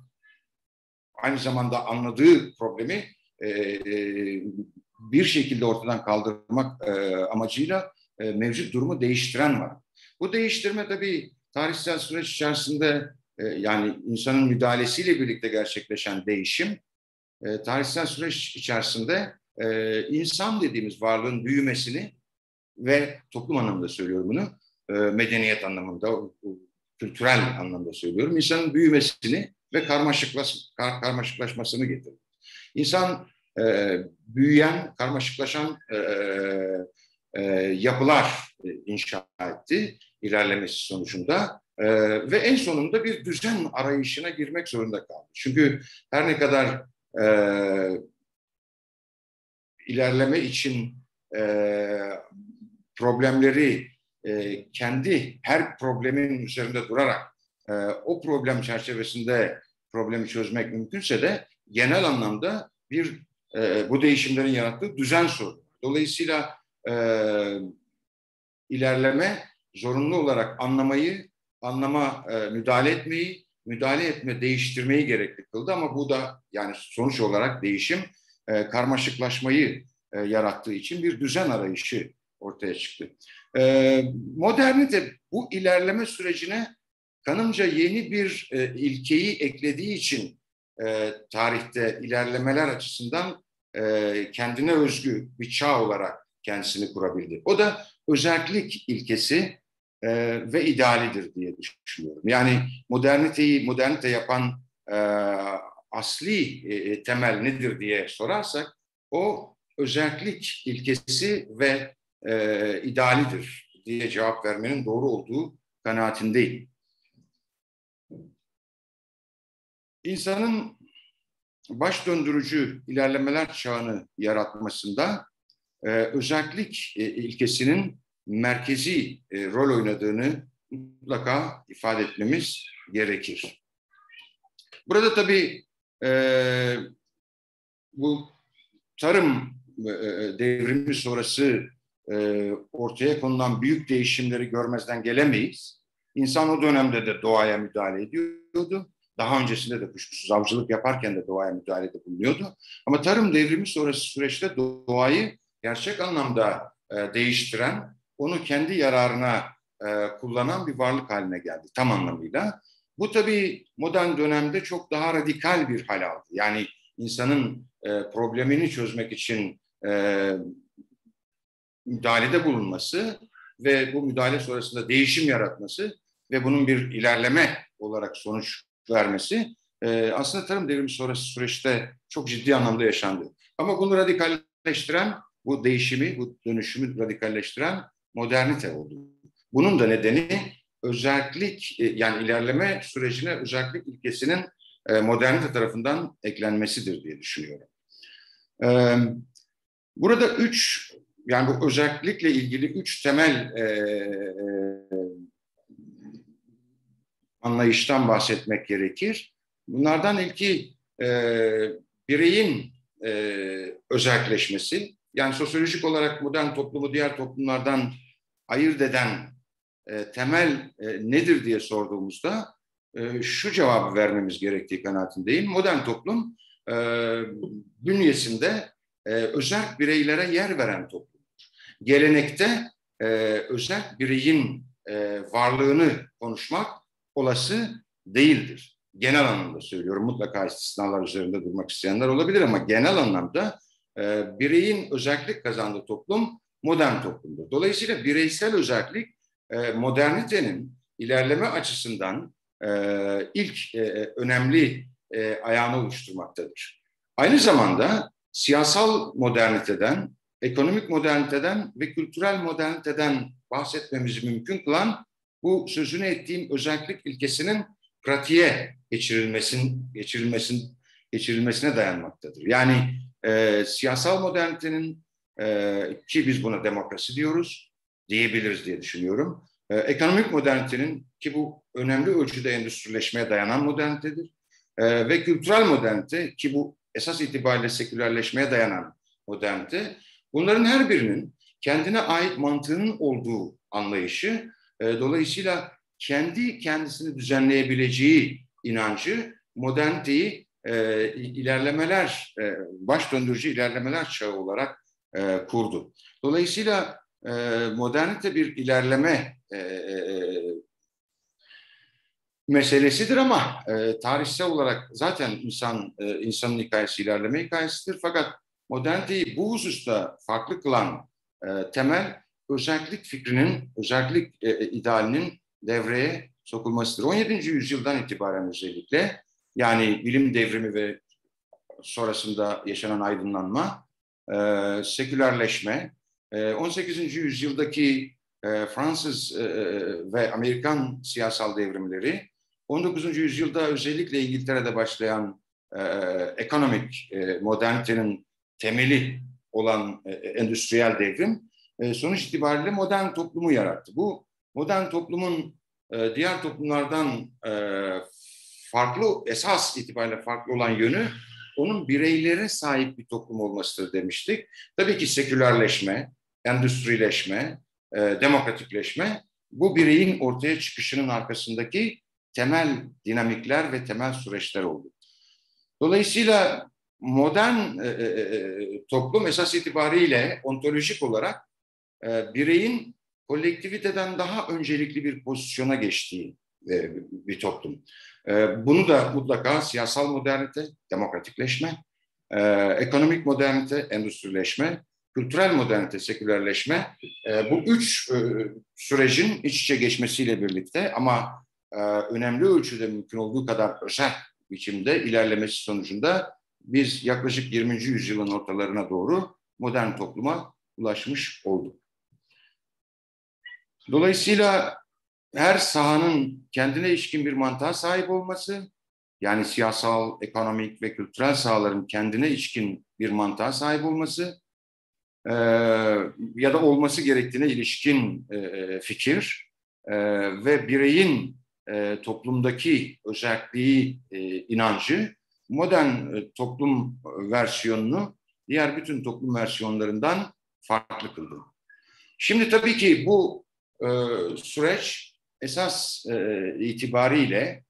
aynı zamanda anladığı problemi e, e, bir şekilde ortadan kaldırmak e, amacıyla e, mevcut durumu değiştiren var. Bu değiştirme tabii tarihsel süreç içerisinde e, yani insanın müdahalesiyle birlikte gerçekleşen değişim e, tarihsel süreç içerisinde e, insan dediğimiz varlığın büyümesini ve toplum anlamında söylüyorum bunu, e, medeniyet anlamında, kültürel anlamda söylüyorum, insanın büyümesini ve karmaşıklaş, kar, karmaşıklaşmasını getirdi. İnsan e, büyüyen, karmaşıklaşan e, e, yapılar e, inşa etti ilerlemesi sonucunda e, ve en sonunda bir düzen arayışına girmek zorunda kaldı. Çünkü her ne kadar e, ilerleme için e, problemleri e, kendi her problemin üzerinde durarak e, o problem çerçevesinde problemi çözmek mümkünse de genel anlamda bir e, bu değişimlerin yarattığı düzen sorunu. Dolayısıyla e, ilerleme zorunlu olarak anlamayı, anlama e, müdahale etmeyi, müdahale etme, değiştirmeyi gerekli kıldı ama bu da yani sonuç olarak değişim e, karmaşıklaşmayı e, yarattığı için bir düzen arayışı ortaya çıktı. E, modernite bu ilerleme sürecine kanımca yeni bir e, ilkeyi eklediği için e, tarihte ilerlemeler açısından e, kendine özgü bir çağ olarak kendisini kurabildi. O da özerklik ilkesi e, ve idealidir diye düşünüyorum. Yani moderniteyi modernite yapan e, asli e, temel nedir diye sorarsak o özerklik ilkesi ve e, idealidir diye cevap vermenin doğru olduğu kanaatindeyim. İnsanın baş döndürücü ilerlemeler çağını yaratmasında e, özerklik e, ilkesinin merkezi e, rol oynadığını mutlaka ifade etmemiz gerekir. Burada tabii e, bu tarım e, devrimi sonrası e, ortaya konulan büyük değişimleri görmezden gelemeyiz. İnsan o dönemde de doğaya müdahale ediyordu. Daha öncesinde de kuşkusuz avcılık yaparken de doğaya müdahalede bulunuyordu. Ama tarım devrimi sonrası süreçte doğayı gerçek anlamda e, değiştiren, onu kendi yararına e, kullanan bir varlık haline geldi tam anlamıyla. Bu tabii modern dönemde çok daha radikal bir hal aldı. Yani insanın e, problemini çözmek için e, müdahalede bulunması ve bu müdahale sonrasında değişim yaratması ve bunun bir ilerleme olarak sonuç vermesi e, aslında tarım devrimi sonrası süreçte çok ciddi anlamda yaşandı. Ama bunu radikalleştiren, bu değişimi, bu dönüşümü radikalleştiren modernite oldu. Bunun da nedeni özerklik, e, yani ilerleme sürecine özerklik ilkesinin e, modernite tarafından eklenmesidir diye düşünüyorum. E, burada üç, yani bu özerklikle ilgili üç temel e, e, anlayıştan bahsetmek gerekir. Bunlardan ilki e, bireyin e, özerkleşmesi. Yani sosyolojik olarak modern toplumu diğer toplumlardan ayırt eden e, temel e, nedir diye sorduğumuzda e, şu cevabı vermemiz gerektiği kanaatindeyim. Modern toplum e, bünyesinde e, özerk bireylere yer veren toplum. Gelenekte e, özerk bireyin e, varlığını konuşmak olası değildir. Genel anlamda söylüyorum. Mutlaka istisnalar üzerinde durmak isteyenler olabilir ama genel anlamda e, bireyin özerklik kazandığı toplum modern toplumdur. Dolayısıyla bireysel özerklik e, modernitenin ilerleme açısından e, ilk e, önemli e, ayağını oluşturmaktadır. Aynı zamanda siyasal moderniteden, ekonomik moderniteden ve kültürel moderniteden bahsetmemizi mümkün kılan bu sözünü ettiğim özerklik ilkesinin pratiğe geçirilmesin, geçirilmesin, geçirilmesine dayanmaktadır. Yani e, siyasal modernitenin e, ki biz buna demokrasi diyoruz, diyebiliriz diye düşünüyorum. E, ekonomik modernitenin ki bu önemli ölçüde endüstrileşmeye dayanan modernitedir. E, ve kültürel modernite ki bu esas itibariyle sekülerleşmeye dayanan modernite. Bunların her birinin kendine ait mantığının olduğu anlayışı, e, dolayısıyla kendi kendisini düzenleyebileceği inancı moderniteyi e, ilerlemeler, e, baş döndürücü ilerlemeler çağı olarak e, kurdu. Dolayısıyla e, modernite bir ilerleme e, e, meselesidir ama e, tarihsel olarak zaten insan e, insanın hikayesi ilerleme hikayesidir. Fakat moderniteyi bu hususta farklı kılan e, temel özerklik fikrinin, özerklik e, idealinin devreye sokulmasıdır. on yedinci yüzyıldan itibaren özellikle, yani bilim devrimi ve sonrasında yaşanan aydınlanma, e, sekülerleşme, e, on sekizinci yüzyıldaki e, Fransız e, ve Amerikan siyasal devrimleri, on dokuzuncu yüzyılda özellikle İngiltere'de başlayan e, ekonomik e, modernitenin temeli olan e, endüstriyel devrim, e, sonuç itibariyle modern toplumu yarattı. Bu modern toplumun e, diğer toplumlardan e, farklı, esas itibariyle farklı olan yönü, onun bireylere sahip bir toplum olmasıdır demiştik. Tabii ki sekülerleşme, endüstrileşme, e, demokratikleşme, bu bireyin ortaya çıkışının arkasındaki temel dinamikler ve temel süreçler oldu. Dolayısıyla modern e, e, toplum esas itibariyle ontolojik olarak e, bireyin kolektiviteden daha öncelikli bir pozisyona geçtiği e, bir toplum. E, bunu da mutlaka siyasal modernite, demokratikleşme, e, ekonomik modernite, endüstrileşme, kültürel modernite, sekülerleşme, e, bu üç e, sürecin iç içe geçmesiyle birlikte ama e, önemli ölçüde mümkün olduğu kadar özel biçimde ilerlemesi sonucunda biz yaklaşık yirminci yüzyılın ortalarına doğru modern topluma ulaşmış olduk. Dolayısıyla her sahanın kendine ilişkin bir mantığa sahip olması, yani siyasal, ekonomik ve kültürel sahaların kendine ilişkin bir mantığa sahip olması e, ya da olması gerektiğine ilişkin e, fikir e, ve bireyin e, toplumdaki özelliği, e, inancı, modern e, toplum versiyonunu diğer bütün toplum versiyonlarından farklı kıldı. Şimdi tabii ki bu e, süreç esas e, itibariyle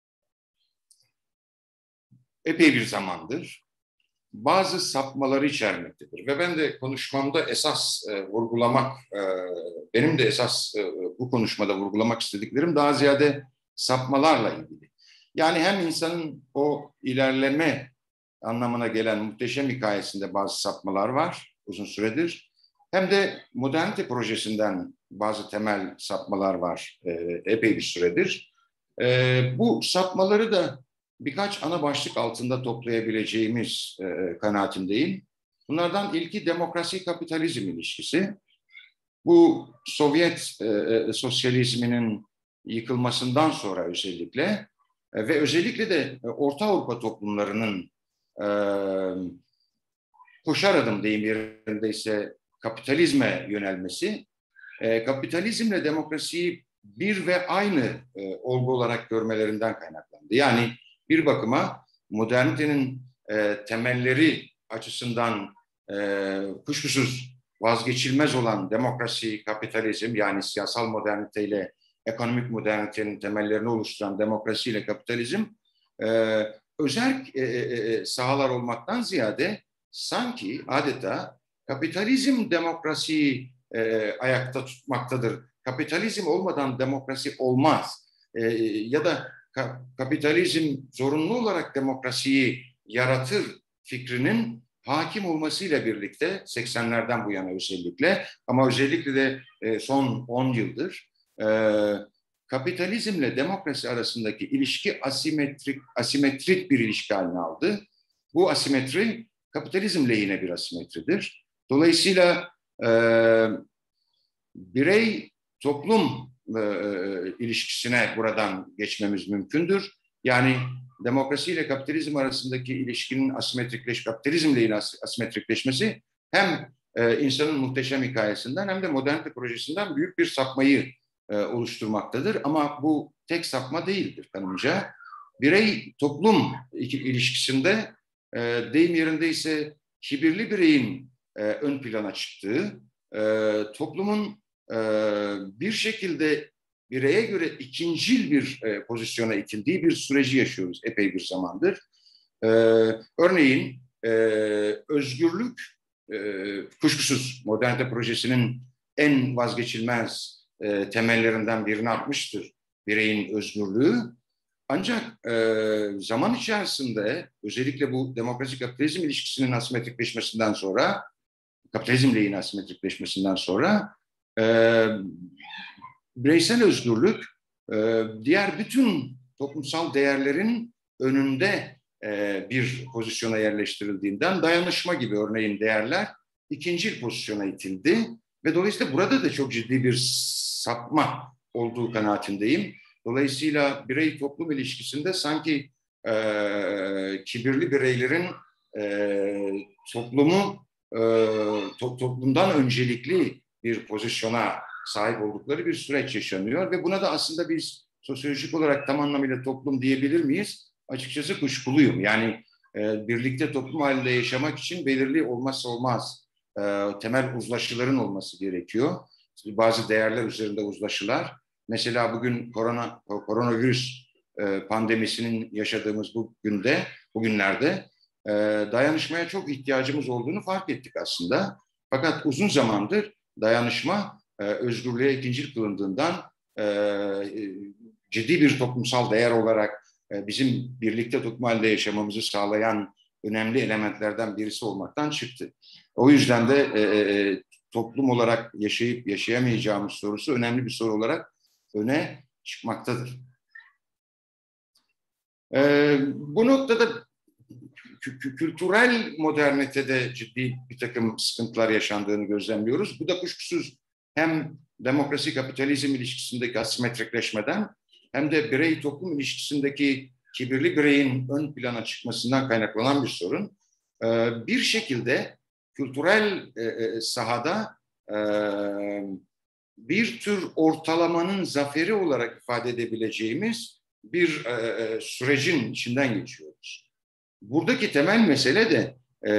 epey bir zamandır bazı sapmaları içermektedir. Ve ben de konuşmamda esas e, vurgulamak, e, benim de esas e, bu konuşmada vurgulamak istediklerim daha ziyade sapmalarla ilgili. Yani hem insanın o ilerleme anlamına gelen muhteşem hikayesinde bazı sapmalar var uzun süredir, hem de modernite projesinden bazı temel sapmalar var e, epey bir süredir. E, bu sapmaları da birkaç ana başlık altında toplayabileceğimiz e, kanaatindeyim. Bunlardan ilki demokrasi kapitalizm ilişkisi. Bu Sovyet e, sosyalizminin yıkılmasından sonra özellikle e, ve özellikle de e, Orta Avrupa toplumlarının e, koşar adım deyim yerindeyse kapitalizme yönelmesi, e, kapitalizmle demokrasiyi bir ve aynı e, olgu olarak görmelerinden kaynaklandı. Yani bir bakıma modernitenin e, temelleri açısından e, kuşkusuz vazgeçilmez olan demokrasi, kapitalizm, yani siyasal moderniteyle ekonomik modernitenin temellerini oluşturan demokrasi ile kapitalizm e, özel e, e, sahalar olmaktan ziyade sanki adeta kapitalizm demokrasiyi e, ayakta tutmaktadır. Kapitalizm olmadan demokrasi olmaz. E, ya da ka, kapitalizm zorunlu olarak demokrasiyi yaratır fikrinin hakim olmasıyla birlikte seksenlerden bu yana özellikle, ama özellikle de e, son on yıldır e, kapitalizmle demokrasi arasındaki ilişki asimetrik asimetrik bir ilişki haline aldı. Bu asimetri kapitalizm lehine bir asimetridir. Dolayısıyla e, birey toplum e, ilişkisine buradan geçmemiz mümkündür. Yani demokrasi ile kapitalizm arasındaki ilişkinin asimetrikleş, kapitalizm lehine asimetrikleşmesi hem e, insanın muhteşem hikayesinden hem de modernite projesinden büyük bir sapmayı e, oluşturmaktadır. Ama bu tek sapma değildir kanımca. Birey toplum ilişkisinde e, deyim yerindeyse kibirli bireyin e, ön plana çıktığı, e, toplumun e, bir şekilde bireye göre ikincil bir e, pozisyona itildiği bir süreci yaşıyoruz epey bir zamandır. E, örneğin e, özgürlük e, kuşkusuz modernite projesinin en vazgeçilmez e, temellerinden birini atmıştır bireyin özgürlüğü. Ancak e, zaman içerisinde özellikle bu demokrasi kapitalizm ilişkisinin asimetrikleşmesinden sonra, kapitalizm lehine asimetrikleşmesinden sonra e, bireysel özgürlük e, diğer bütün toplumsal değerlerin önünde e, bir pozisyona yerleştirildiğinden dayanışma gibi örneğin değerler ikincil pozisyona itildi ve dolayısıyla burada da çok ciddi bir sapma olduğu kanaatindeyim. Dolayısıyla birey-toplum ilişkisinde sanki e, kibirli bireylerin e, toplumu e, to, toplumdan öncelikli bir pozisyona sahip oldukları bir süreç yaşanıyor ve buna da aslında biz sosyolojik olarak tam anlamıyla toplum diyebilir miyiz? Açıkçası kuşkuluyum. Yani e, birlikte toplum halinde yaşamak için belirli olmazsa olmaz e, temel uzlaşıların olması gerekiyor. Bazı değerler üzerinde uzlaşılar. Mesela bugün korona koronavirüs e, pandemisinin yaşadığımız bu günde, bugünlerde e, dayanışmaya çok ihtiyacımız olduğunu fark ettik aslında. Fakat uzun zamandır dayanışma e, özgürlüğe ikincil kılındığından e, ciddi bir toplumsal değer olarak e, bizim birlikte toplum halinde yaşamamızı sağlayan önemli elementlerden birisi olmaktan çıktı. O yüzden de e, e, toplum olarak yaşayıp yaşayamayacağımız sorusu önemli bir soru olarak öne çıkmaktadır. E, bu noktada kültürel modernitede ciddi bir takım sıkıntılar yaşandığını gözlemliyoruz. Bu da kuşkusuz hem demokrasi kapitalizm ilişkisindeki asimetrikleşmeden hem de birey toplum ilişkisindeki kibirli bireyin ön plana çıkmasından kaynaklanan bir sorun. Bir şekilde kültürel sahada bir tür ortalamanın zaferi olarak ifade edebileceğimiz bir sürecin içinden geçiyoruz. Buradaki temel mesele de e,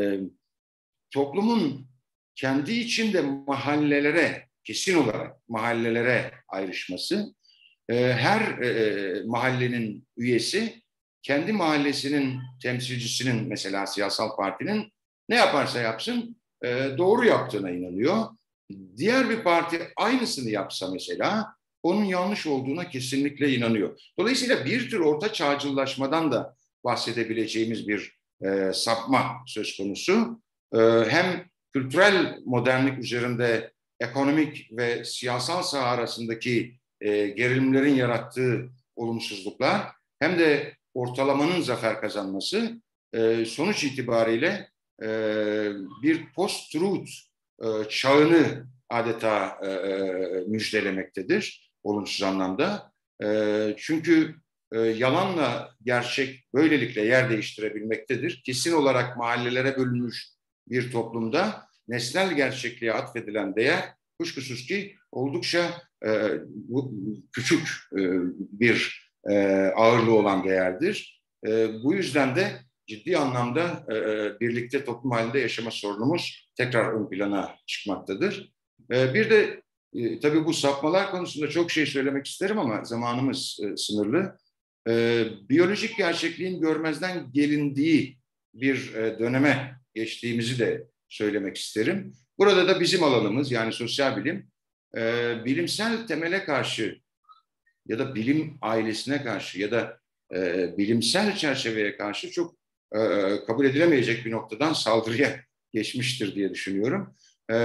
toplumun kendi içinde mahallelere, kesin olarak mahallelere ayrışması. E, her e, mahallenin üyesi kendi mahallesinin temsilcisinin, mesela siyasal partinin ne yaparsa yapsın e, doğru yaptığına inanıyor. Diğer bir parti aynısını yapsa mesela onun yanlış olduğuna kesinlikle inanıyor. Dolayısıyla bir tür orta çağcıllaşmadan da bahsedebileceğimiz bir e, sapma söz konusu. E, hem kültürel modernlik üzerinde ekonomik ve siyasal saha arasındaki e, gerilimlerin yarattığı olumsuzluklar hem de ortalamanın zafer kazanması e, sonuç itibariyle e, bir post-truth e, çağını adeta e, müjdelemektedir olumsuz anlamda. E, çünkü e, yalanla gerçek böylelikle yer değiştirebilmektedir. Kesin olarak mahallelere bölünmüş bir toplumda nesnel gerçekliğe atfedilen değer kuşkusuz ki oldukça e, bu, küçük e, bir e, ağırlığı olan değerdir. E, bu yüzden de ciddi anlamda e, birlikte toplum halinde yaşama sorunumuz tekrar ön plana çıkmaktadır. E, bir de e, tabii bu sapmalar konusunda çok şey söylemek isterim ama zamanımız e, sınırlı. E, biyolojik gerçekliğin görmezden gelindiği bir e, döneme geçtiğimizi de söylemek isterim. Burada da bizim alanımız yani sosyal bilim, e, bilimsel temele karşı ya da bilim ailesine karşı ya da e, bilimsel çerçeveye karşı çok e, kabul edilemeyecek bir noktadan saldırıya geçmiştir diye düşünüyorum. E,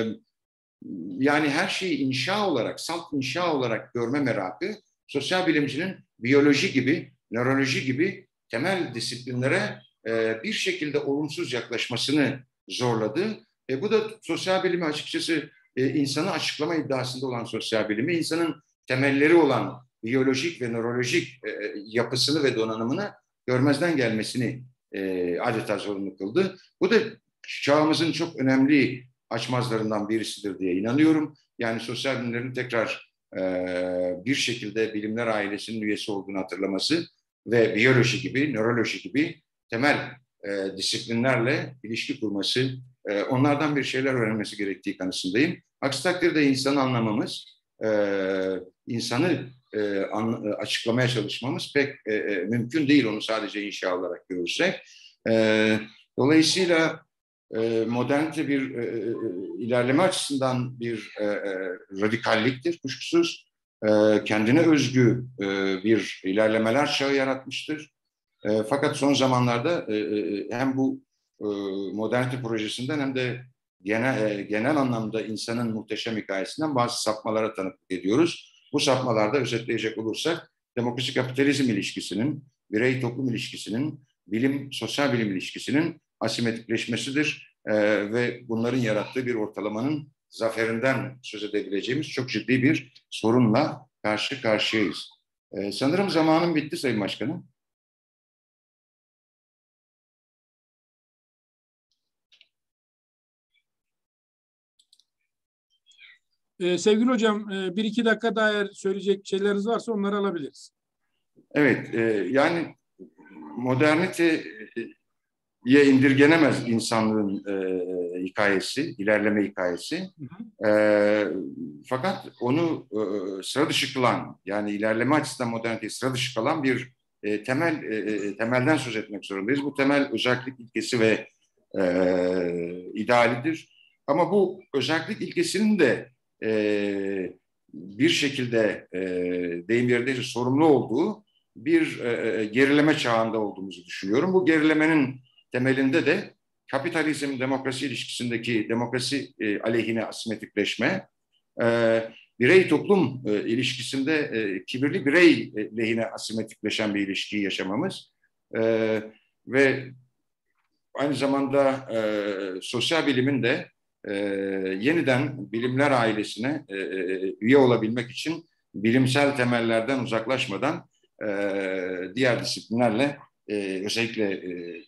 yani her şeyi inşa olarak, salt inşa olarak görme merakı, sosyal bilimcinin biyoloji gibi, nöroloji gibi temel disiplinlere e, bir şekilde olumsuz yaklaşmasını zorladı. E, bu da sosyal bilimi açıkçası e, insanı açıklama iddiasında olan sosyal bilimi, insanın temelleri olan biyolojik ve nörolojik e, yapısını ve donanımını görmezden gelmesini e, adeta zorunlu kıldı. Bu da çağımızın çok önemli açmazlarından birisidir diye inanıyorum. Yani sosyal bilimlerin tekrar e, bir şekilde bilimler ailesinin üyesi olduğunu hatırlaması ve biyoloji gibi, nöroloji gibi temel e, disiplinlerle ilişki kurması, e, onlardan bir şeyler öğrenmesi gerektiği kanısındayım. Aksi takdirde insanı anlamamız, e, insanı e, an, açıklamaya çalışmamız pek e, e, mümkün değil, onu sadece inşa olarak görürsek. E, dolayısıyla e, modernite bir e, ilerleme açısından bir e, e, radikalliktir, kuşkusuz. E, kendine özgü e, bir ilerlemeler çağı yaratmıştır. E, fakat son zamanlarda e, hem bu e, modernite projesinden hem de genel, e, genel anlamda insanın muhteşem hikayesinden bazı sapmalara tanıklık ediyoruz. Bu sapmalarda özetleyecek olursak demokrasi kapitalizm ilişkisinin, birey toplum ilişkisinin, bilim sosyal bilim ilişkisinin asimetrikleşmesidir e, ve bunların yarattığı bir ortalamanın zaferinden söz edebileceğimiz çok ciddi bir sorunla karşı karşıyayız. E, sanırım zamanım bitti Sayın Başkanım. Ee, sevgili hocam, e, bir iki dakika daha eğer söyleyecek şeyleriniz varsa onları alabiliriz. Evet, e, yani moderniteye indirgenemez insanlığın e, hikayesi, ilerleme hikayesi. Hı hı. E, fakat onu e, sıra dışı kılan, yani ilerleme açısından moderniteyi sıra dışı kılan bir e, temel e, temelden söz etmek zorundayız. Bu temel özellik ilkesi ve e, idealidir. Ama bu özellik ilkesinin de e, bir şekilde e, deyim yerindeyse sorumlu olduğu bir e, gerileme çağında olduğumuzu düşünüyorum. Bu gerilemenin temelinde de kapitalizm demokrasi ilişkisindeki demokrasi e, aleyhine asimetrikleşme, e, birey toplum e, ilişkisinde e, kibirli birey e, lehine asimetrikleşen bir ilişkiyi yaşamamız e, ve aynı zamanda e, sosyal bilimin de e, yeniden bilimler ailesine e, üye olabilmek için bilimsel temellerden uzaklaşmadan e, diğer disiplinlerle e, özellikle e,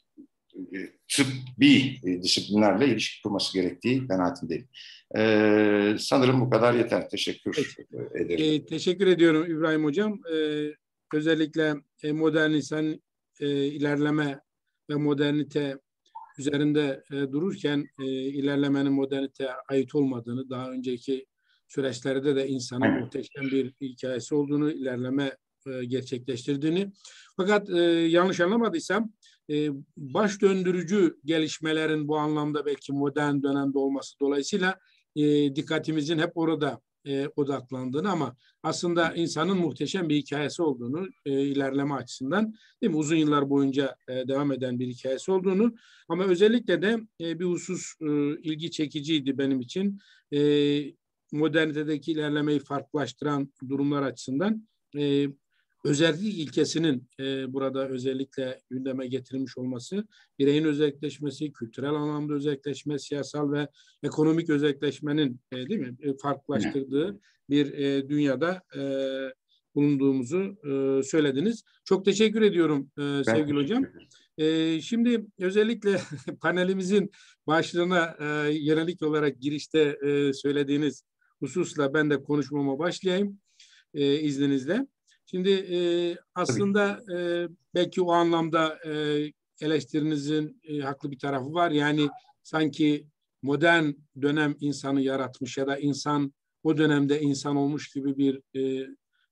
tıbbi disiplinlerle ilişki kurması gerektiği kanaatindeyim. Ee, sanırım bu kadar yeter. Teşekkür Peki. ederim. E, teşekkür ediyorum İbrahim Hocam. E, özellikle e, modern insan e, ilerleme ve modernite üzerinde e, dururken e, ilerlemenin moderniteye ait olmadığını, daha önceki süreçlerde de insanın Aynen. muhteşem bir hikayesi olduğunu, ilerleme e, gerçekleştirdiğini. Fakat e, yanlış anlamadıysam e, baş döndürücü gelişmelerin bu anlamda belki modern dönemde olması dolayısıyla e, dikkatimizin hep orada e, odaklandığını ama aslında insanın muhteşem bir hikayesi olduğunu, e, ilerleme açısından, değil mi? Uzun yıllar boyunca e, devam eden bir hikayesi olduğunu ama özellikle de e, bir husus e, ilgi çekiciydi benim için. E, modernitedeki ilerlemeyi farklılaştıran durumlar açısından e, özellik ilkesinin e, burada özellikle gündeme getirilmiş olması, bireyin özelleşmesi, kültürel anlamda özelleşme, siyasal ve ekonomik özelleşmenin e, değil mi e, farklılaştırdığı bir e, dünyada e, bulunduğumuzu e, söylediniz. Çok teşekkür ediyorum e, sevgili hocam. E, şimdi özellikle panelimizin başlığına e, yönelik olarak girişte e, söylediğiniz hususla ben de konuşmama başlayayım e, izninizle. Şimdi e, aslında e, belki o anlamda e, eleştirinizin e, haklı bir tarafı var. Yani sanki modern dönem insanı yaratmış ya da insan o dönemde insan olmuş gibi bir e,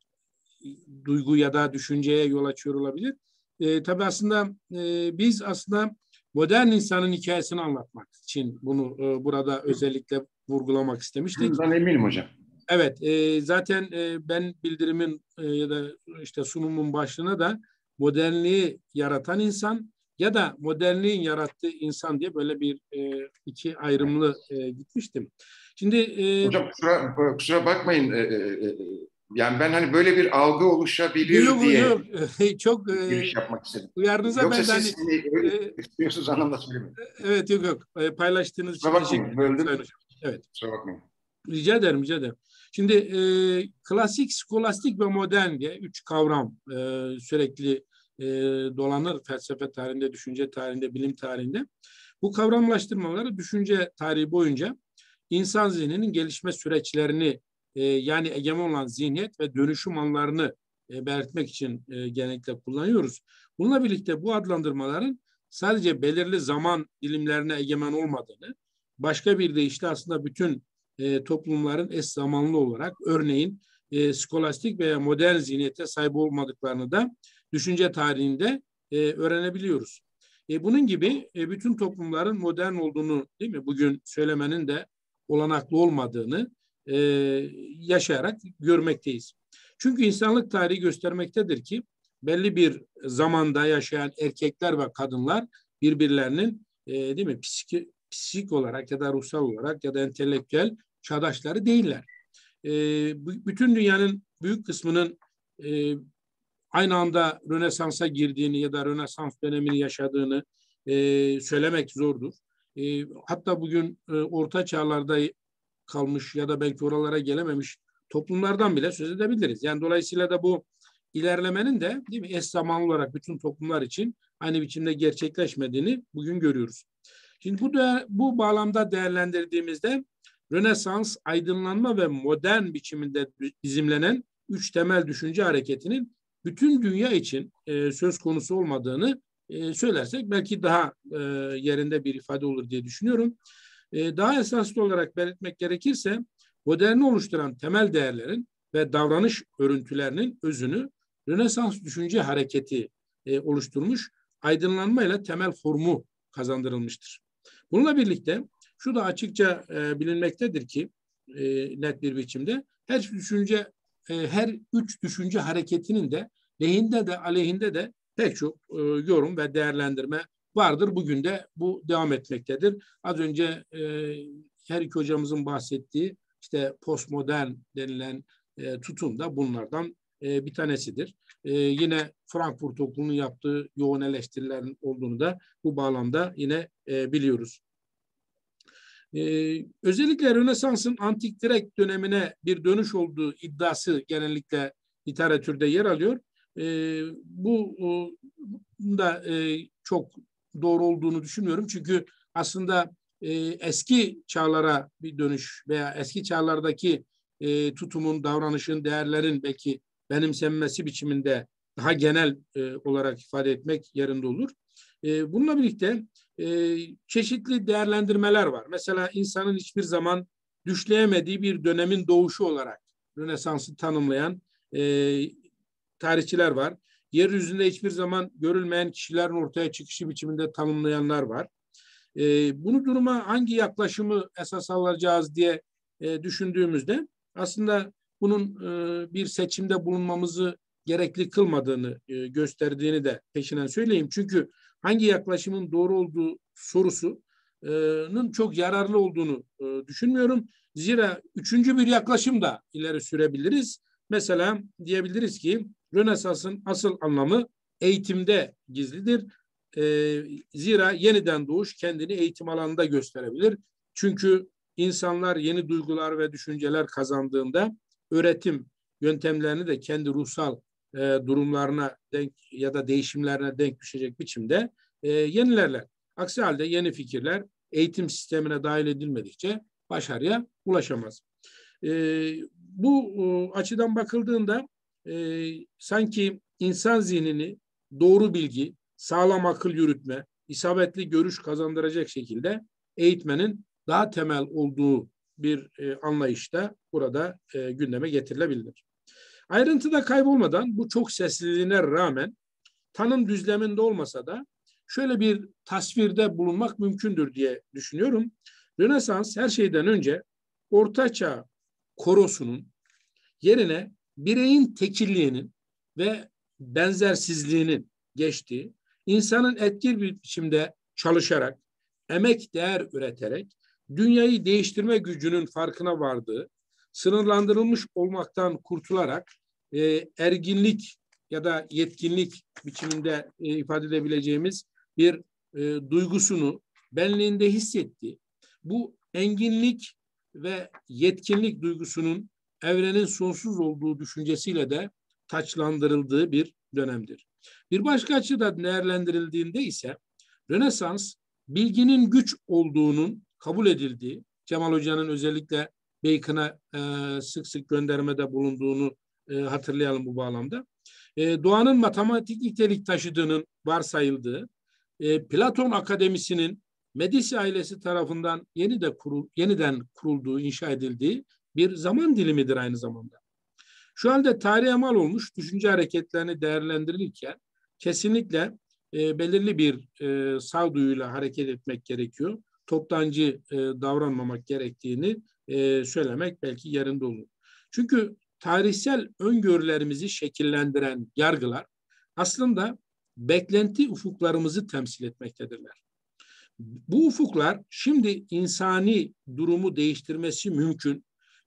duygu ya da düşünceye yol açıyor olabilir. E, tabii aslında e, biz aslında modern insanın hikayesini anlatmak için bunu e, burada özellikle vurgulamak istemiştik. Ben eminim hocam. Evet, e, zaten e, ben bildirimin e, ya da işte sunumun başlığına da modernliği yaratan insan ya da modernliğin yarattığı insan diye böyle bir e, iki ayrımlı e, gitmiştim. Şimdi e, hocam kusura, kusura bakmayın. E, e, yani ben hani böyle bir algı oluşabilir yok, diye yok, çok e, giriş yapmak istedim. uyarınıza Yoksa ben de siz hani öyle istiyorsunuz anlamda söylemeyin. evet, yok yok e, paylaştığınız için Kusura teşekkür bakmayın. ederim. Böldüm. Evet. Kusura bakmayın. Rica ederim, rica ederim. Şimdi e, klasik, skolastik ve modern diye üç kavram e, sürekli e, dolanır felsefe tarihinde, düşünce tarihinde, bilim tarihinde. Bu kavramlaştırmaları düşünce tarihi boyunca insan zihninin gelişme süreçlerini e, yani egemen olan zihniyet ve dönüşüm anlarını e, belirtmek için e, genellikle kullanıyoruz. Bununla birlikte bu adlandırmaların sadece belirli zaman dilimlerine egemen olmadığını, başka bir deyişle aslında bütün e, toplumların eş zamanlı olarak örneğin e, skolastik veya modern zihniyete sahip olmadıklarını da düşünce tarihinde e, öğrenebiliyoruz. E, bunun gibi e, bütün toplumların modern olduğunu, değil mi, bugün söylemenin de olanaklı olmadığını e, yaşayarak görmekteyiz. Çünkü insanlık tarihi göstermektedir ki belli bir zamanda yaşayan erkekler ve kadınlar birbirlerinin e, değil mi psiki, psikik olarak ya da ruhsal olarak ya da entelektüel çağdaşları değiller. E, bütün dünyanın büyük kısmının e, aynı anda Rönesans'a girdiğini ya da Rönesans dönemini yaşadığını e, söylemek zordur. E, hatta bugün e, orta çağlarda kalmış ya da belki oralara gelememiş toplumlardan bile söz edebiliriz. Yani dolayısıyla da bu ilerlemenin de değil mi, eş zamanlı olarak bütün toplumlar için aynı biçimde gerçekleşmediğini bugün görüyoruz. Şimdi bu da, bu bağlamda değerlendirdiğimizde Rönesans, aydınlanma ve modern biçiminde dizimlenen üç temel düşünce hareketinin bütün dünya için e, söz konusu olmadığını e, söylersek belki daha e, yerinde bir ifade olur diye düşünüyorum. E, daha esaslı olarak belirtmek gerekirse moderni oluşturan temel değerlerin ve davranış örüntülerinin özünü Rönesans düşünce hareketi e, oluşturmuş, aydınlanmayla temel formu kazandırılmıştır. Bununla birlikte şu da açıkça e, bilinmektedir ki e, net bir biçimde her düşünce e, her üç düşünce hareketinin de lehinde de aleyhinde de pek çok e, yorum ve değerlendirme vardır. Bugün de bu devam etmektedir. Az önce e, her iki hocamızın bahsettiği işte postmodern denilen e, tutum da bunlardan e, bir tanesidir. E, yine Frankfurt Okulu'nun yaptığı yoğun eleştirilerin olduğunu da bu bağlamda yine e, biliyoruz. Ee, özellikle Rönesans'ın antik Grek dönemine bir dönüş olduğu iddiası genellikle literatürde yer alıyor. Ee, bu o, da e, çok doğru olduğunu düşünmüyorum. Çünkü aslında e, eski çağlara bir dönüş veya eski çağlardaki e, tutumun, davranışın, değerlerin belki benimsenmesi biçiminde daha genel e, olarak ifade etmek yerinde olur. E, bununla birlikte e, çeşitli değerlendirmeler var. Mesela insanın hiçbir zaman düşleyemediği bir dönemin doğuşu olarak Rönesans'ı tanımlayan e, tarihçiler var. Yeryüzünde hiçbir zaman görülmeyen kişilerin ortaya çıkışı biçiminde tanımlayanlar var. E, bunu duruma hangi yaklaşımı esas alacağız diye e, düşündüğümüzde aslında bunun e, bir seçimde bulunmamızı gerekli kılmadığını e, gösterdiğini de peşinden söyleyeyim. Çünkü hangi yaklaşımın doğru olduğu sorusunun çok yararlı olduğunu e, düşünmüyorum. Zira üçüncü bir yaklaşım da ileri sürebiliriz. Mesela diyebiliriz ki Rönesans'ın asıl anlamı eğitimde gizlidir. E, zira yeniden doğuş kendini eğitim alanında gösterebilir. Çünkü insanlar yeni duygular ve düşünceler kazandığında öğretim yöntemlerini de kendi ruhsal e, durumlarına denk ya da değişimlerine denk düşecek biçimde e, yenilerler. Aksi halde yeni fikirler eğitim sistemine dahil edilmedikçe başarıya ulaşamaz. E, bu e, açıdan bakıldığında e, sanki insan zihnini doğru bilgi, sağlam akıl yürütme, isabetli görüş kazandıracak şekilde eğitmenin daha temel olduğu bir e, anlayışta burada e, gündeme getirilebilir. Ayrıntıda kaybolmadan bu çok sesliliğine rağmen tanım düzleminde olmasa da şöyle bir tasvirde bulunmak mümkündür diye düşünüyorum. Rönesans her şeyden önce Ortaçağ korosunun yerine bireyin tekilliğinin ve benzersizliğinin geçtiği, insanın etkili bir biçimde çalışarak, emek değer üreterek, dünyayı değiştirme gücünün farkına vardığı, sınırlandırılmış olmaktan kurtularak e, erginlik ya da yetkinlik biçiminde e, ifade edebileceğimiz bir e, duygusunu benliğinde hissettiği, bu enginlik ve yetkinlik duygusunun evrenin sonsuz olduğu düşüncesiyle de taçlandırıldığı bir dönemdir. Bir başka açıdan değerlendirildiğinde ise Rönesans bilginin güç olduğunun kabul edildiği, Cemal Hoca'nın özellikle Bacon'a e, sık sık göndermede bulunduğunu e, hatırlayalım bu bağlamda. E, doğanın matematik nitelik taşıdığının varsayıldığı, e, Platon Akademisi'nin Medici ailesi tarafından yeniden, kurul, yeniden kurulduğu, inşa edildiği bir zaman dilimidir aynı zamanda. Şu halde tarihe mal olmuş düşünce hareketlerini değerlendirilirken kesinlikle e, belirli bir e, sağduyuyla hareket etmek gerekiyor. Toptancı e, davranmamak gerektiğini e, söylemek belki yerinde olur. Çünkü tarihsel öngörülerimizi şekillendiren yargılar aslında beklenti ufuklarımızı temsil etmektedirler. Bu ufuklar şimdi insani durumu değiştirmesi mümkün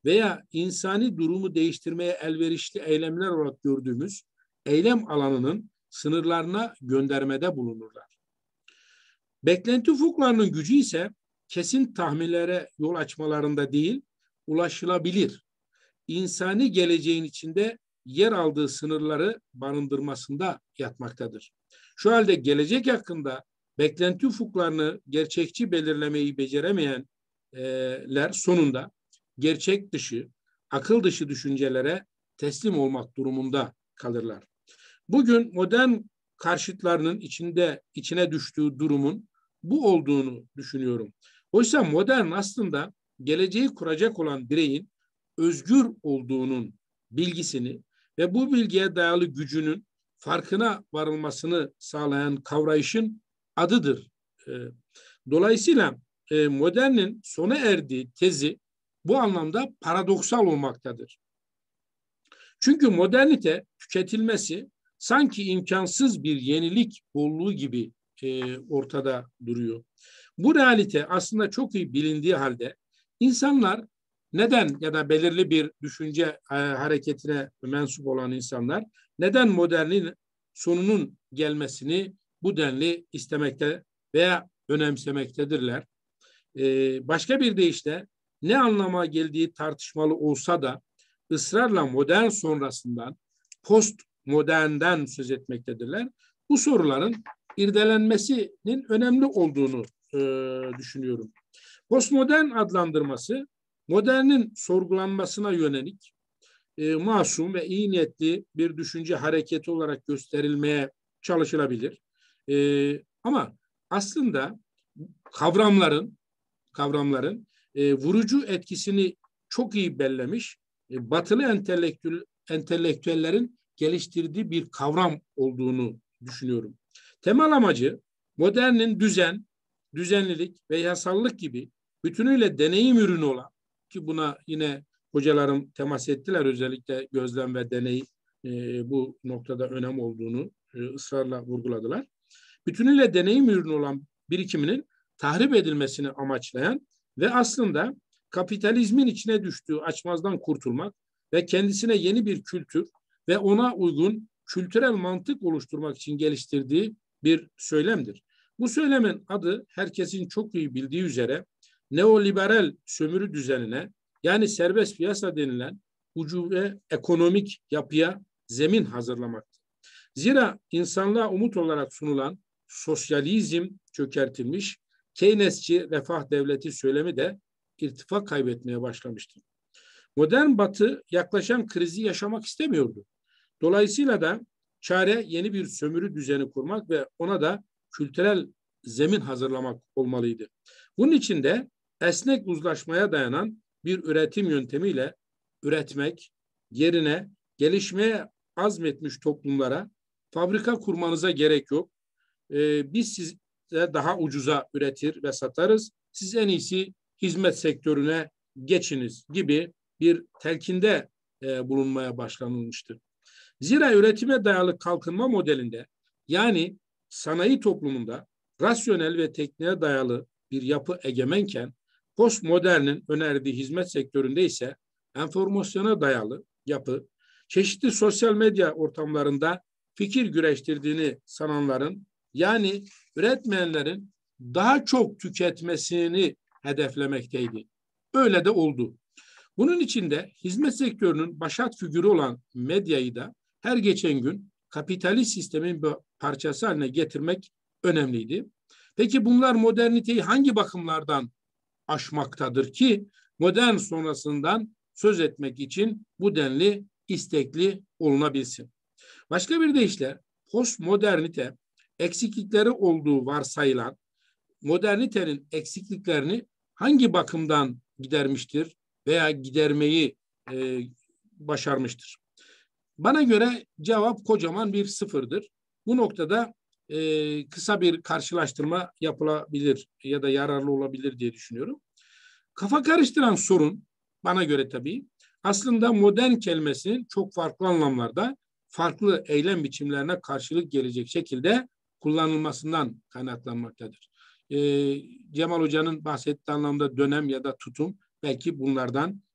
veya insani durumu değiştirmeye elverişli eylemler olarak gördüğümüz eylem alanının sınırlarına göndermede bulunurlar. Beklenti ufuklarının gücü ise kesin tahminlere yol açmalarında değil, ulaşılabilir, insani geleceğin içinde yer aldığı sınırları barındırmasında yatmaktadır. Şu halde gelecek hakkında beklenti ufuklarını gerçekçi belirlemeyi beceremeyenler sonunda gerçek dışı, akıl dışı düşüncelere teslim olmak durumunda kalırlar. Bugün modern karşıtlarının içinde içine düştüğü durumun bu olduğunu düşünüyorum. Oysa modern aslında geleceği kuracak olan bireyin özgür olduğunun bilgisini ve bu bilgiye dayalı gücünün farkına varılmasını sağlayan kavrayışın adıdır. Dolayısıyla modernin sona erdiği tezi bu anlamda paradoksal olmaktadır. Çünkü modernite tüketilmesi sanki imkansız bir yenilik bolluğu gibi ortada duruyor. Bu realite aslında çok iyi bilindiği halde insanlar neden ya da belirli bir düşünce hareketine mensup olan insanlar neden modernin sonunun gelmesini bu denli istemekte veya önemsemektedirler? Ee, başka bir deyişle ne anlama geldiği tartışmalı olsa da ısrarla modern sonrasından post modernden söz etmektedirler. Bu soruların irdelenmesinin önemli olduğunu e, düşünüyorum. Postmodern adlandırması modernin sorgulanmasına yönelik e, masum ve iyi niyetli bir düşünce hareketi olarak gösterilmeye çalışılabilir. E, ama aslında kavramların kavramların e, vurucu etkisini çok iyi bellemiş, e, batılı entelektüel, entelektüellerin geliştirdiği bir kavram olduğunu düşünüyorum. Temel amacı modernin düzen, düzenlilik ve yasallık gibi bütünüyle deneyim ürünü olan, ki buna yine hocalarım temas ettiler, özellikle gözlem ve deney e, bu noktada önem olduğunu e, ısrarla vurguladılar. Bütünüyle deneyim ürünü olan birikiminin tahrip edilmesini amaçlayan ve aslında kapitalizmin içine düştüğü açmazdan kurtulmak ve kendisine yeni bir kültür ve ona uygun kültürel mantık oluşturmak için geliştirdiği bir söylemdir. Bu söylemin adı herkesin çok iyi bildiği üzere neoliberal sömürü düzenine, yani serbest piyasa denilen ucube ekonomik yapıya zemin hazırlamaktır. Zira insanlığa umut olarak sunulan sosyalizm çökertilmiş, Keynesçi refah devleti söylemi de irtifa kaybetmeye başlamıştır. Modern Batı yaklaşan krizi yaşamak istemiyordu. Dolayısıyla da çare yeni bir sömürü düzeni kurmak ve ona da kültürel zemin hazırlamak olmalıydı. Bunun için de esnek uzlaşmaya dayanan bir üretim yöntemiyle üretmek yerine gelişmeye azmetmiş toplumlara fabrika kurmanıza gerek yok. Ee, biz size daha ucuza üretir ve satarız. Siz en iyisi hizmet sektörüne geçiniz gibi bir telkinde e, bulunmaya başlanılmıştır. Zira üretime dayalı kalkınma modelinde, yani sanayi toplumunda rasyonel ve tekniğe dayalı bir yapı egemenken, postmodernin önerdiği hizmet sektöründe ise enformasyona dayalı yapı, çeşitli sosyal medya ortamlarında fikir güreştirdiğini sananların, yani üretmeyenlerin daha çok tüketmesini hedeflemekteydi. Öyle de oldu. Bunun için de hizmet sektörünün başat figürü olan medyayı da her geçen gün kapitalist sistemin bir parçası haline getirmek önemliydi. Peki bunlar moderniteyi hangi bakımlardan aşmaktadır ki modern sonrasından söz etmek için bu denli istekli olunabilsin? Başka bir deyişle postmodernite eksiklikleri olduğu varsayılan modernitenin eksikliklerini hangi bakımdan gidermiştir veya gidermeyi e, başarmıştır? Bana göre cevap kocaman bir sıfırdır. Bu noktada e, kısa bir karşılaştırma yapılabilir ya da yararlı olabilir diye düşünüyorum. Kafa karıştıran sorun, bana göre tabii, aslında modern kelimesinin çok farklı anlamlarda farklı eylem biçimlerine karşılık gelecek şekilde kullanılmasından kaynaklanmaktadır. Ee, Cemal Hoca'nın bahsettiği anlamda dönem ya da tutum belki bunlardan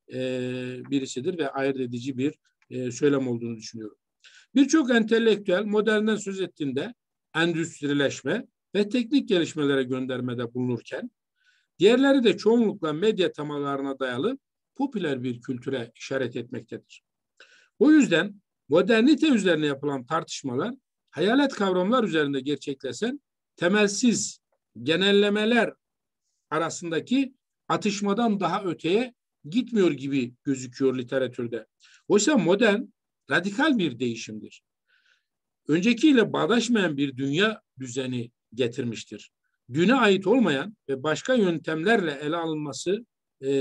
e, birisidir ve ayırt edici bir e, söylem olduğunu düşünüyorum. Birçok entelektüel modernden söz ettiğinde endüstrileşme ve teknik gelişmelere göndermede bulunurken, diğerleri de çoğunlukla medya temalarına dayalı popüler bir kültüre işaret etmektedir. O yüzden modernite üzerine yapılan tartışmalar, hayalet kavramlar üzerinde gerçekleşen temelsiz genellemeler arasındaki atışmadan daha öteye gitmiyor gibi gözüküyor literatürde. Oysa modern, radikal bir değişimdir. Öncekiyle bağdaşmayan bir dünya düzeni getirmiştir. Düne ait olmayan ve başka yöntemlerle ele alınması e,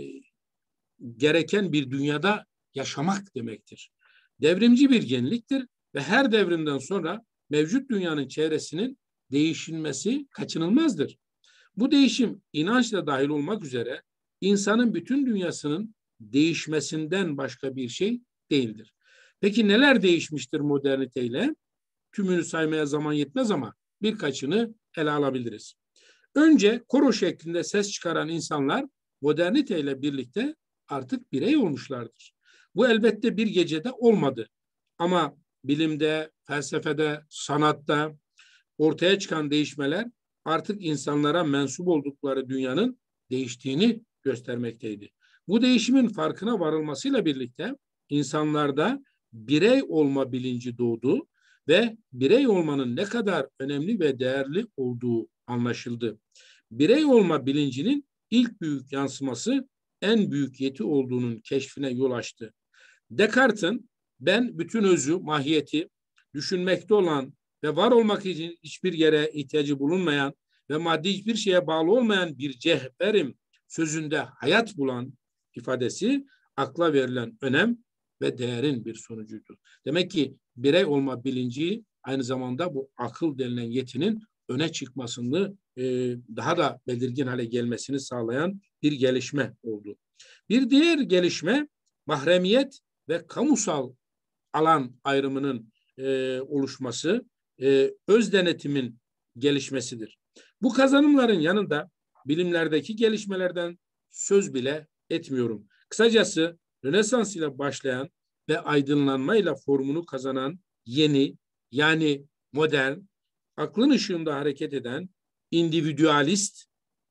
gereken bir dünyada yaşamak demektir. Devrimci bir yeniliktir ve her devrimden sonra mevcut dünyanın çevresinin değişilmesi kaçınılmazdır. Bu değişim inançla dahil olmak üzere insanın bütün dünyasının değişmesinden başka bir şey değildir. Peki neler değişmiştir moderniteyle? Tümünü saymaya zaman yetmez ama birkaçını ele alabiliriz. Önce koro şeklinde ses çıkaran insanlar moderniteyle birlikte artık birey olmuşlardır. Bu elbette bir gecede olmadı. Ama bilimde, felsefede, sanatta ortaya çıkan değişmeler artık insanlara mensup oldukları dünyanın değiştiğini göstermekteydi. Bu değişimin farkına varılmasıyla birlikte insanlarda birey olma bilinci doğdu ve birey olmanın ne kadar önemli ve değerli olduğu anlaşıldı. Birey olma bilincinin ilk büyük yansıması en büyük yeti olduğunun keşfine yol açtı. Descartes'in ben bütün özü, mahiyeti, düşünmekte olan ve var olmak için hiçbir yere ihtiyacı bulunmayan ve maddi hiçbir şeye bağlı olmayan bir cevherim sözünde hayat bulan ifadesi akla verilen önem ve değerin bir sonucuydu. Demek ki birey olma bilinci aynı zamanda bu akıl denilen yetinin öne çıkmasını e, daha da belirgin hale gelmesini sağlayan bir gelişme oldu. Bir diğer gelişme mahremiyet ve kamusal alan ayrımının e, oluşması, e, öz denetimin gelişmesidir. Bu kazanımların yanında bilimlerdeki gelişmelerden söz bile etmiyorum. Kısacası Rönesans ile başlayan ve aydınlanmayla formunu kazanan yeni, yani modern, aklın ışığında hareket eden, individüalist,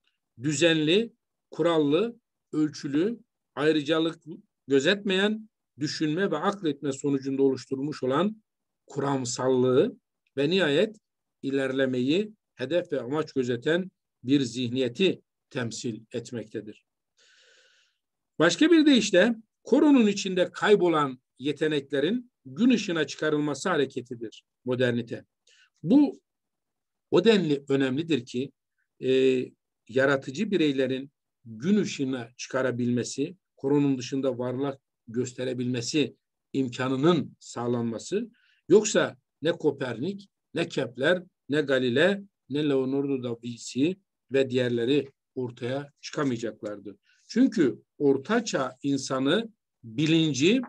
düzenli, kurallı, ölçülü, ayrıcalık gözetmeyen, düşünme ve akletme sonucunda oluşturulmuş olan kuramsallığı ve nihayet ilerlemeyi hedef ve amaç gözeten bir zihniyeti temsil etmektedir. Başka bir deyişle koronun içinde kaybolan yeteneklerin gün ışığına çıkarılması hareketidir modernite. Bu o denli önemlidir ki e, yaratıcı bireylerin gün ışığına çıkarabilmesi, koronun dışında varlık gösterebilmesi imkanının sağlanması, yoksa ne Kopernik, ne Kepler, ne Galile, ne Leonardo da Vinci ve diğerleri ortaya çıkamayacaklardı. Çünkü ortaçağ insanı bilinci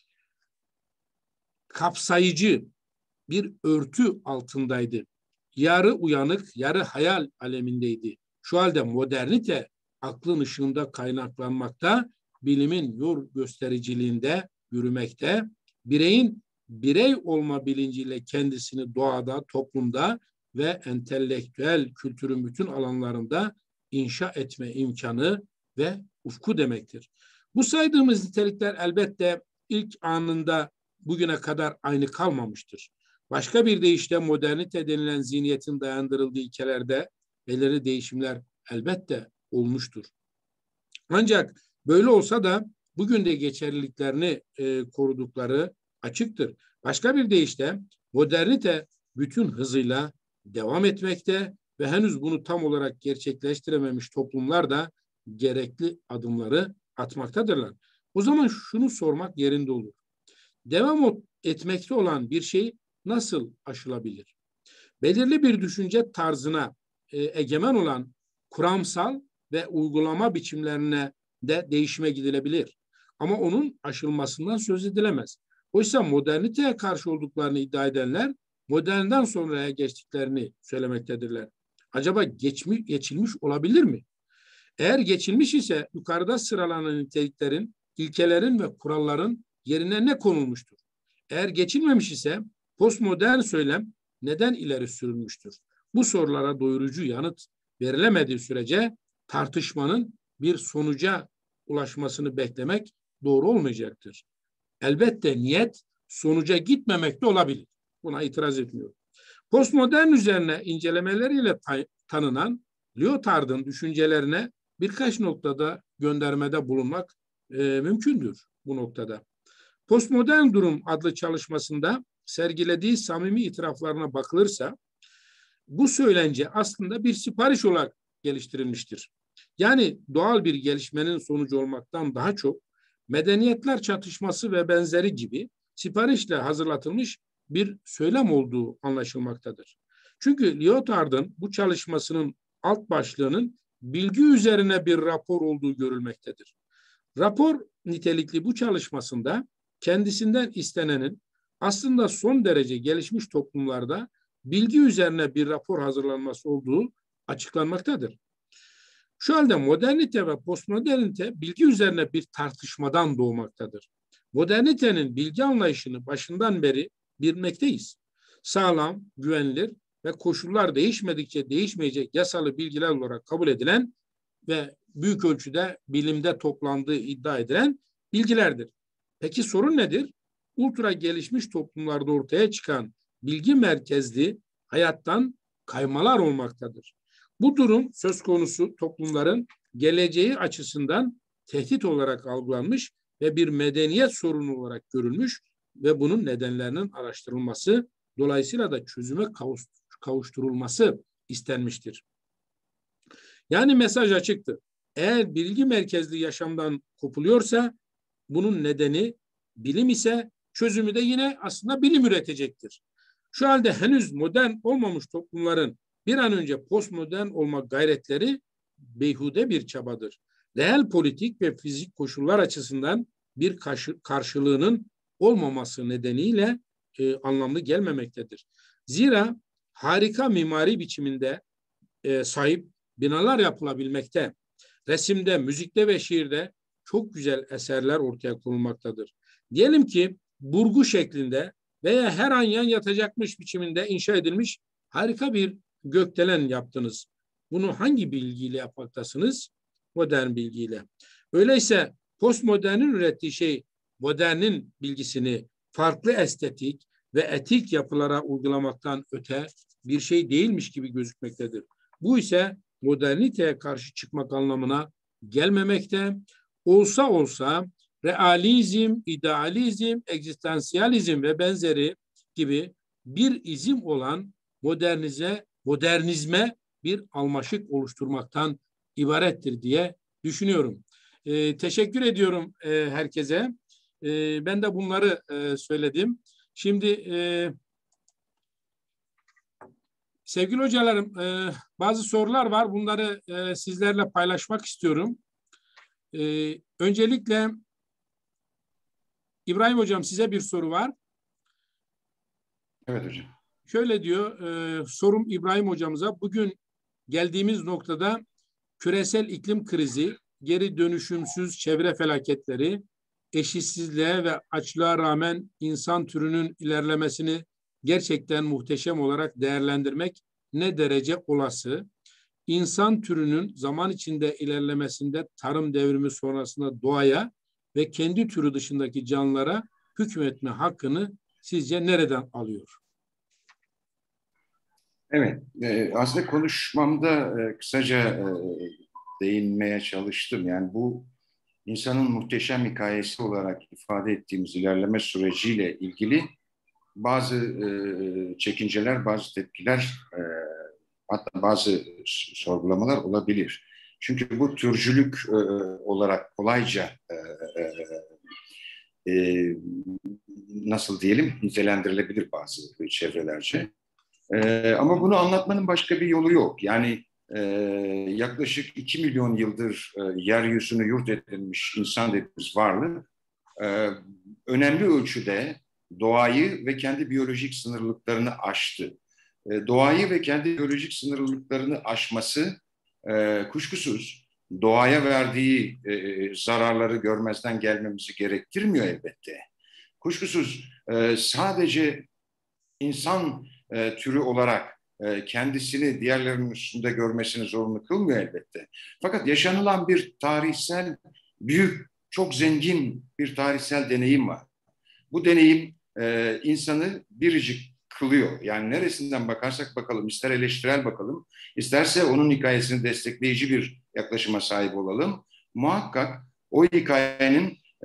kapsayıcı bir örtü altındaydı. Yarı uyanık, yarı hayal alemindeydi. Şu halde modernite aklın ışığında kaynaklanmakta, bilimin yol göstericiliğinde yürümekte, bireyin birey olma bilinciyle kendisini doğada, toplumda ve entelektüel kültürün bütün alanlarında inşa etme imkanı ve ufku demektir. Bu saydığımız nitelikler elbette ilk anında bugüne kadar aynı kalmamıştır. Başka bir deyişle modernite denilen zihniyetin dayandırıldığı ilkelerde belirli değişimler elbette olmuştur. Ancak böyle olsa da bugün de geçerliliklerini e, korudukları açıktır. Başka bir deyişle modernite bütün hızıyla devam etmekte ve henüz bunu tam olarak gerçekleştirememiş toplumlar da gerekli adımları atmaktadırlar. O zaman şunu sormak yerinde olur. Devam etmekte olan bir şey nasıl aşılabilir? Belirli bir düşünce tarzına e, egemen olan kuramsal ve uygulama biçimlerine de değişime gidilebilir. Ama onun aşılmasından söz edilemez. Oysa moderniteye karşı olduklarını iddia edenler modernden sonraya geçtiklerini söylemektedirler. Acaba geçmiş, geçilmiş olabilir mi? Eğer geçilmiş ise yukarıda sıralanan niteliklerin ilkelerin ve kuralların yerine ne konulmuştur? Eğer geçilmemiş ise postmodern söylem neden ileri sürülmüştür? Bu sorulara doyurucu yanıt verilemediği sürece tartışmanın bir sonuca ulaşmasını beklemek doğru olmayacaktır. Elbette niyet sonuca gitmemek de olabilir. Buna itiraz etmiyorum. Postmodern üzerine incelemeleriyle tanınan Lyotard'ın düşüncelerine birkaç noktada göndermede bulunmak e, mümkündür bu noktada. Postmodern Durum adlı çalışmasında sergilediği samimi itiraflarına bakılırsa bu söylence aslında bir sipariş olarak geliştirilmiştir. Yani doğal bir gelişmenin sonucu olmaktan daha çok medeniyetler çatışması ve benzeri gibi siparişle hazırlatılmış bir söylem olduğu anlaşılmaktadır. Çünkü Lyotard'ın bu çalışmasının alt başlığının bilgi üzerine bir rapor olduğu görülmektedir. Rapor nitelikli bu çalışmasında kendisinden istenenin aslında son derece gelişmiş toplumlarda bilgi üzerine bir rapor hazırlanması olduğu açıklanmaktadır. Şu halde modernite ve postmodernite bilgi üzerine bir tartışmadan doğmaktadır. Modernitenin bilgi anlayışını başından beri bilmekteyiz. Sağlam, güvenilir ve koşullar değişmedikçe değişmeyecek yasalı bilgiler olarak kabul edilen ve büyük ölçüde bilimde toplandığı iddia edilen bilgilerdir. Peki sorun nedir? Ultra gelişmiş toplumlarda ortaya çıkan bilgi merkezli hayattan kaymalar olmaktadır. Bu durum söz konusu toplumların geleceği açısından tehdit olarak algılanmış ve bir medeniyet sorunu olarak görülmüş ve bunun nedenlerinin araştırılması, dolayısıyla da çözüme kavuşturulması istenmiştir. Yani mesaj açıktır. Eğer bilgi merkezli yaşamdan kopuluyorsa bunun nedeni bilim ise çözümü de yine aslında bilim üretecektir. Şu halde henüz modern olmamış toplumların bir an önce postmodern olma gayretleri beyhude bir çabadır. Reel politik ve fizik koşullar açısından bir karşı, karşılığının olmaması nedeniyle e, anlamlı gelmemektedir. Zira harika mimari biçiminde e, sahip binalar yapılabilmekte. Resimde, müzikte ve şiirde çok güzel eserler ortaya konulmaktadır. Diyelim ki burgu şeklinde veya her an yan yatacakmış biçiminde inşa edilmiş harika bir gökdelen yaptınız. Bunu hangi bilgiyle yapmaktasınız? Modern bilgiyle. Öyleyse postmodernin ürettiği şey modernin bilgisini farklı estetik ve etik yapılara uygulamaktan öte bir şey değilmiş gibi gözükmektedir. Bu ise moderniteye karşı çıkmak anlamına gelmemekte. Olsa olsa realizm, idealizm, egzistansiyalizm ve benzeri gibi bir izim olan modernize, modernizme bir almaşık oluşturmaktan ibarettir diye düşünüyorum. Ee, teşekkür ediyorum e, herkese. E, ben de bunları e, söyledim. Şimdi e, sevgili hocalarım, e, bazı sorular var. Bunları e, sizlerle paylaşmak istiyorum. E, öncelikle İbrahim Hocam, size bir soru var. Evet hocam. Şöyle diyor, e, sorum İbrahim Hocamıza. Bugün geldiğimiz noktada küresel iklim krizi, geri dönüşümsüz çevre felaketleri, eşitsizliğe ve açlığa rağmen insan türünün ilerlemesini gerçekten muhteşem olarak değerlendirmek ne derece olası? İnsan türünün zaman içinde ilerlemesinde tarım devrimi sonrasında doğaya ve kendi türü dışındaki canlılara hükmetme hakkını sizce nereden alıyor? Evet, e, aslında konuşmamda e, kısaca e, değinmeye çalıştım. Yani bu insanın muhteşem hikayesi olarak ifade ettiğimiz ilerleme süreciyle ilgili bazı e, çekinceler, bazı tepkiler, e, hatta bazı sorgulamalar olabilir. Çünkü bu türcülük e, olarak kolayca e, e, nasıl diyelim nitelendirilebilir bazı çevrelerce. Ee, ama bunu anlatmanın başka bir yolu yok. Yani e, yaklaşık iki milyon yıldır e, yeryüzünü yurt edilmiş insan dediğimiz varlık e, önemli ölçüde doğayı ve kendi biyolojik sınırlılıklarını aştı. E, doğayı ve kendi biyolojik sınırlılıklarını aşması e, kuşkusuz doğaya verdiği e, zararları görmezden gelmemizi gerektirmiyor elbette. Kuşkusuz e, sadece insan e, türü olarak e, kendisini diğerlerinin üstünde görmesini zorunlu kılmıyor elbette. Fakat yaşanılan bir tarihsel, büyük, çok zengin bir tarihsel deneyim var. Bu deneyim e, insanı biricik kılıyor. Yani neresinden bakarsak bakalım, ister eleştirel bakalım, isterse onun hikayesini destekleyici bir yaklaşıma sahip olalım. Muhakkak o hikayenin e,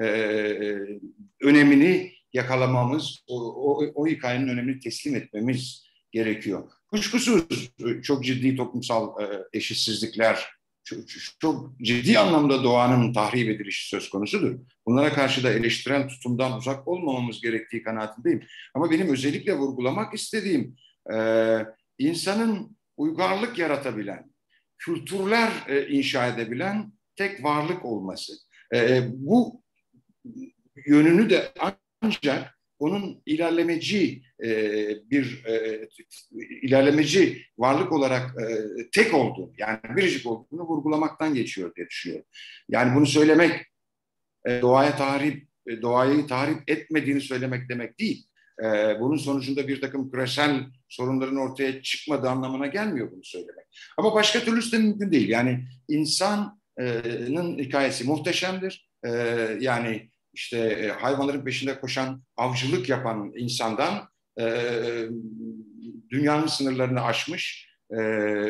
önemini yakalamamız, o, o, o hikayenin önemini teslim etmemiz gerekiyor. Kuşkusuz çok ciddi toplumsal e, eşitsizlikler, çok, çok ciddi anlamda doğanın tahrip edilişi söz konusudur. Bunlara karşı da eleştirel tutumdan uzak olmamamız gerektiği kanaatindeyim. Ama benim özellikle vurgulamak istediğim e, insanın uygarlık yaratabilen, kültürler e, inşa edebilen tek varlık olması. E, bu yönünü de ancak onun ilerlemeci e, bir e, ilerlemeci varlık olarak e, tek olduğunu, yani biricik olduğunu vurgulamaktan geçiyor diye düşünüyorum. Yani bunu söylemek e, doğaya tahrip, e, doğayı tahrip etmediğini söylemek demek değil. E, bunun sonucunda bir takım küresel sorunların ortaya çıkmadığı anlamına gelmiyor bunu söylemek. Ama başka türlüsü de mümkün değil. Yani insanın hikayesi muhteşemdir. E, yani İşte hayvanların peşinde koşan, avcılık yapan insandan e, dünyanın sınırlarını aşmış, e,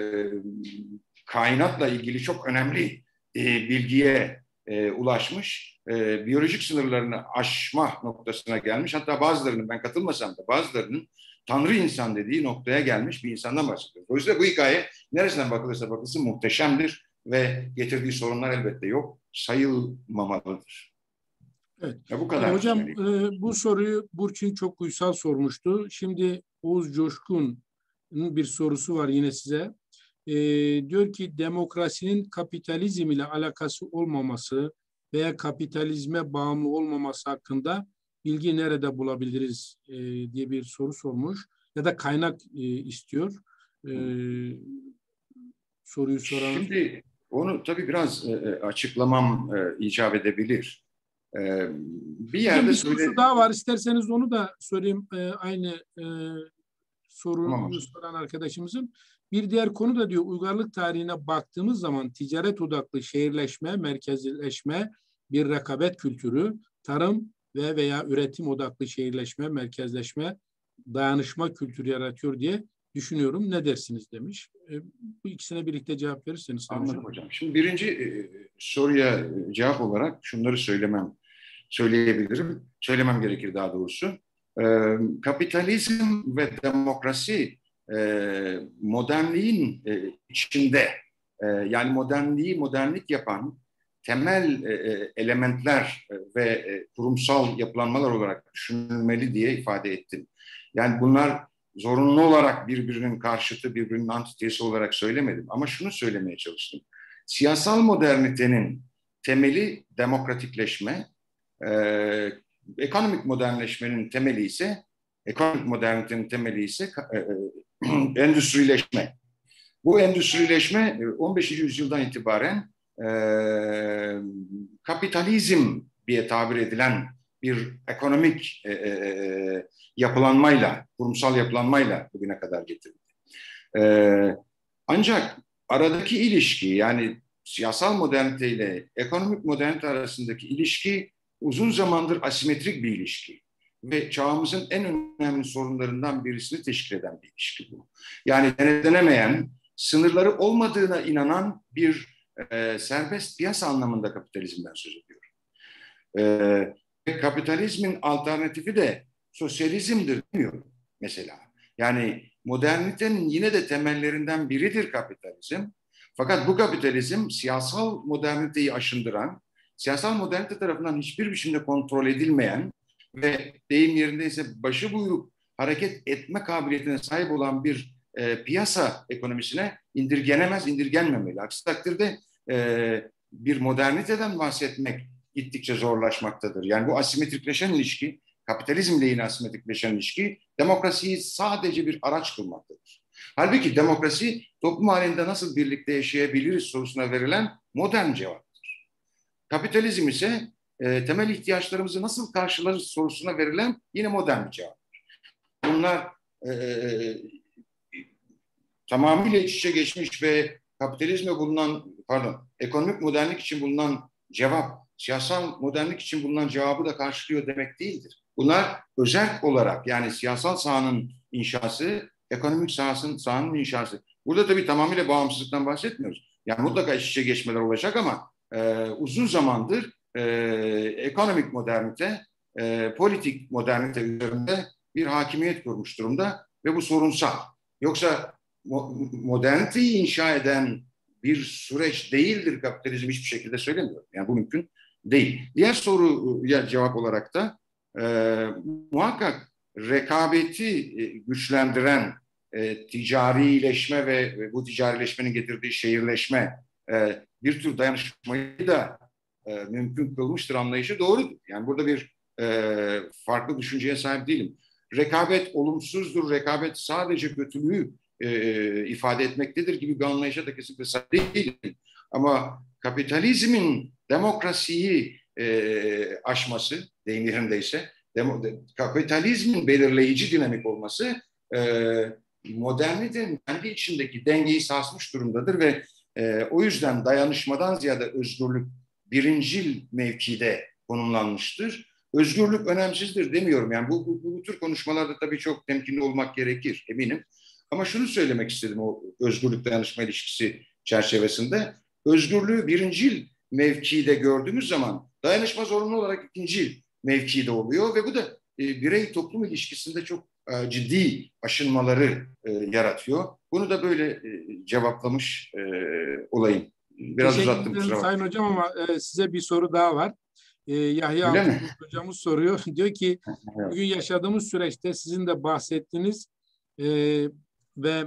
kainatla ilgili çok önemli e, bilgiye e, ulaşmış, e, biyolojik sınırlarını aşma noktasına gelmiş. Hatta bazılarının, ben katılmasam da bazılarının Tanrı insan dediği noktaya gelmiş bir insandan bahsediyoruz. Dolayısıyla bu hikaye neresinden bakılırsa bakılsın muhteşemdir ve getirdiği sorunlar elbette yok, sayılmamalıdır. Evet. Ya bu kadar. Hocam e, bu soruyu Burçin çok uysal sormuştu. Şimdi Oğuz Coşkun'un bir sorusu var yine size. E, diyor ki demokrasinin kapitalizm ile alakası olmaması veya kapitalizme bağımlı olmaması hakkında bilgi nerede bulabiliriz e, diye bir soru sormuş. Ya da kaynak e, istiyor. E, soruyu soran. Şimdi onu tabii biraz e, açıklamam e, icap edebilir. E, bir yerde bir sorusu söyle... daha var. İsterseniz onu da sorayım. E, aynı e, soruyu Tamam. soran arkadaşımızın. Bir diğer konu da diyor uygarlık tarihine baktığımız zaman ticaret odaklı şehirleşme, merkezleşme, bir rekabet kültürü, tarım ve veya üretim odaklı şehirleşme, merkezleşme, dayanışma kültürü yaratıyor diye düşünüyorum. Ne dersiniz demiş. E, bu ikisine birlikte cevap verirseniz. Anladım hocam. Şimdi birinci e, soruya cevap olarak şunları söylemem, söyleyebilirim. Söylemem gerekir daha doğrusu. E, kapitalizm ve demokrasi e, modernliğin e, içinde, e, yani modernliği modernlik yapan temel e, elementler ve e, kurumsal yapılanmalar olarak düşünülmeli diye ifade ettim. Yani bunlar zorunlu olarak birbirinin karşıtı, birbirinin antitesi olarak söylemedim. Ama şunu söylemeye çalıştım. Siyasal modernitenin temeli demokratikleşme, e, ekonomik modernleşmenin temeli ise, ekonomik modernitenin temeli ise e, e, endüstrileşme. Bu endüstrileşme on beşinci yüzyıldan itibaren e, kapitalizm diye tabir edilen bir ekonomik e, e, yapılanmayla, kurumsal yapılanmayla bugüne kadar getirildi. E, ancak aradaki ilişki, yani siyasal modernite ile ekonomik modernite arasındaki ilişki uzun zamandır asimetrik bir ilişki. Ve çağımızın en önemli sorunlarından birisini teşkil eden bir ilişki bu. Yani denetlenemeyen, sınırları olmadığına inanan bir e, serbest piyasa anlamında kapitalizmden söz ediyorum. E, kapitalizmin alternatifi de sosyalizmdir demiyor mesela. Yani modernitenin yine de temellerinden biridir kapitalizm. Fakat bu kapitalizm siyasal moderniteyi aşındıran, siyasal modernite tarafından hiçbir biçimde kontrol edilmeyen ve deyim yerindeyse başıbuyruk hareket etme kabiliyetine sahip olan bir e, piyasa ekonomisine indirgenemez, indirgenmemeli. Aksi takdirde e, bir moderniteden bahsetmek gittikçe zorlaşmaktadır. Yani bu asimetrikleşen ilişki, kapitalizmle yine asimetrikleşen ilişki, demokrasiyi sadece bir araç kılmaktadır. Halbuki demokrasi toplum halinde nasıl birlikte yaşayabiliriz sorusuna verilen modern cevaptır. Kapitalizm ise e, temel ihtiyaçlarımızı nasıl karşılarız sorusuna verilen yine modern bir cevaptır. Bunlar e, tamamıyla iç içe geçmiş ve kapitalizme bulunan, pardon, ekonomik modernlik için bulunan cevap, siyasal modernlik için bulunan cevabı da karşılıyor demek değildir. Bunlar özerk olarak, yani siyasal sahanın inşası, ekonomik sahasının, sahanın inşası. Burada tabii tamamıyla bağımsızlıktan bahsetmiyoruz. Yani mutlaka iç içe geçmeler olacak ama e, uzun zamandır e, ekonomik modernite, e, politik modernite üzerinde bir hakimiyet kurmuş durumda ve bu sorunsal. Yoksa moderniteyi inşa eden bir süreç değildir kapitalizm, hiçbir şekilde söylemiyorum. Yani bu mümkün değil. Diğer soruya cevap olarak da e, muhakkak rekabeti güçlendiren e, ticarileşme ve, ve bu ticarileşmenin getirdiği şehirleşme e, bir tür dayanışmayı da e, mümkün kılmıştır anlayışı doğrudur. Yani burada bir e, farklı düşünceye sahip değilim. Rekabet olumsuzdur, rekabet sadece kötülüğü e, ifade etmektedir gibi bir anlayışa da kesinlikle sahip değilim. Ama kapitalizmin demokrasiyi e, aşması, deyim yerindeyse, demo, de, kapitalizmin belirleyici dinamik olması e, modernitenin kendi içindeki dengeyi sarsmış durumdadır ve e, o yüzden dayanışmadan ziyade özgürlük birincil mevkide konumlanmıştır. Özgürlük önemsizdir demiyorum. Yani bu, bu, bu tür konuşmalarda tabii çok temkinli olmak gerekir, eminim. Ama şunu söylemek istedim o özgürlük dayanışma ilişkisi çerçevesinde. Özgürlüğü birincil mevkide gördüğümüz zaman dayanışma zorunlu olarak ikincil mevkide oluyor ve bu da e, birey toplum ilişkisinde çok e, ciddi aşınmaları e, yaratıyor. Bunu da böyle e, cevaplamış e, olayım. Biraz Teşekkür uzattım, ederim kusura bakmayın. Sayın Hocam ama e, size bir soru daha var. E, Yahya Öyle mi? Altınkurt Hocamız soruyor. Diyor ki bugün yaşadığımız süreçte sizin de bahsettiğiniz e, ve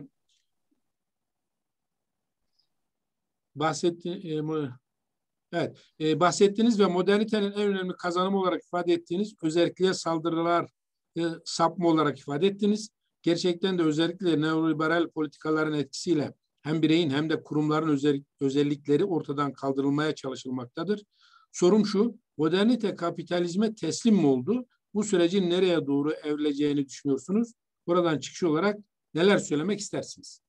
bahsetti, e, evet, e, bahsettiğiniz ve modernitenin en önemli kazanımı olarak ifade ettiğiniz özellikle saldırılar e, sapma olarak ifade ettiniz. Gerçekten de özellikle neoliberal politikaların etkisiyle hem bireyin hem de kurumların özel, özellikleri ortadan kaldırılmaya çalışılmaktadır. Sorum şu, modernite kapitalizme teslim mi oldu? Bu sürecin nereye doğru evrileceğini düşünüyorsunuz? Buradan çıkış olarak neler söylemek istersiniz?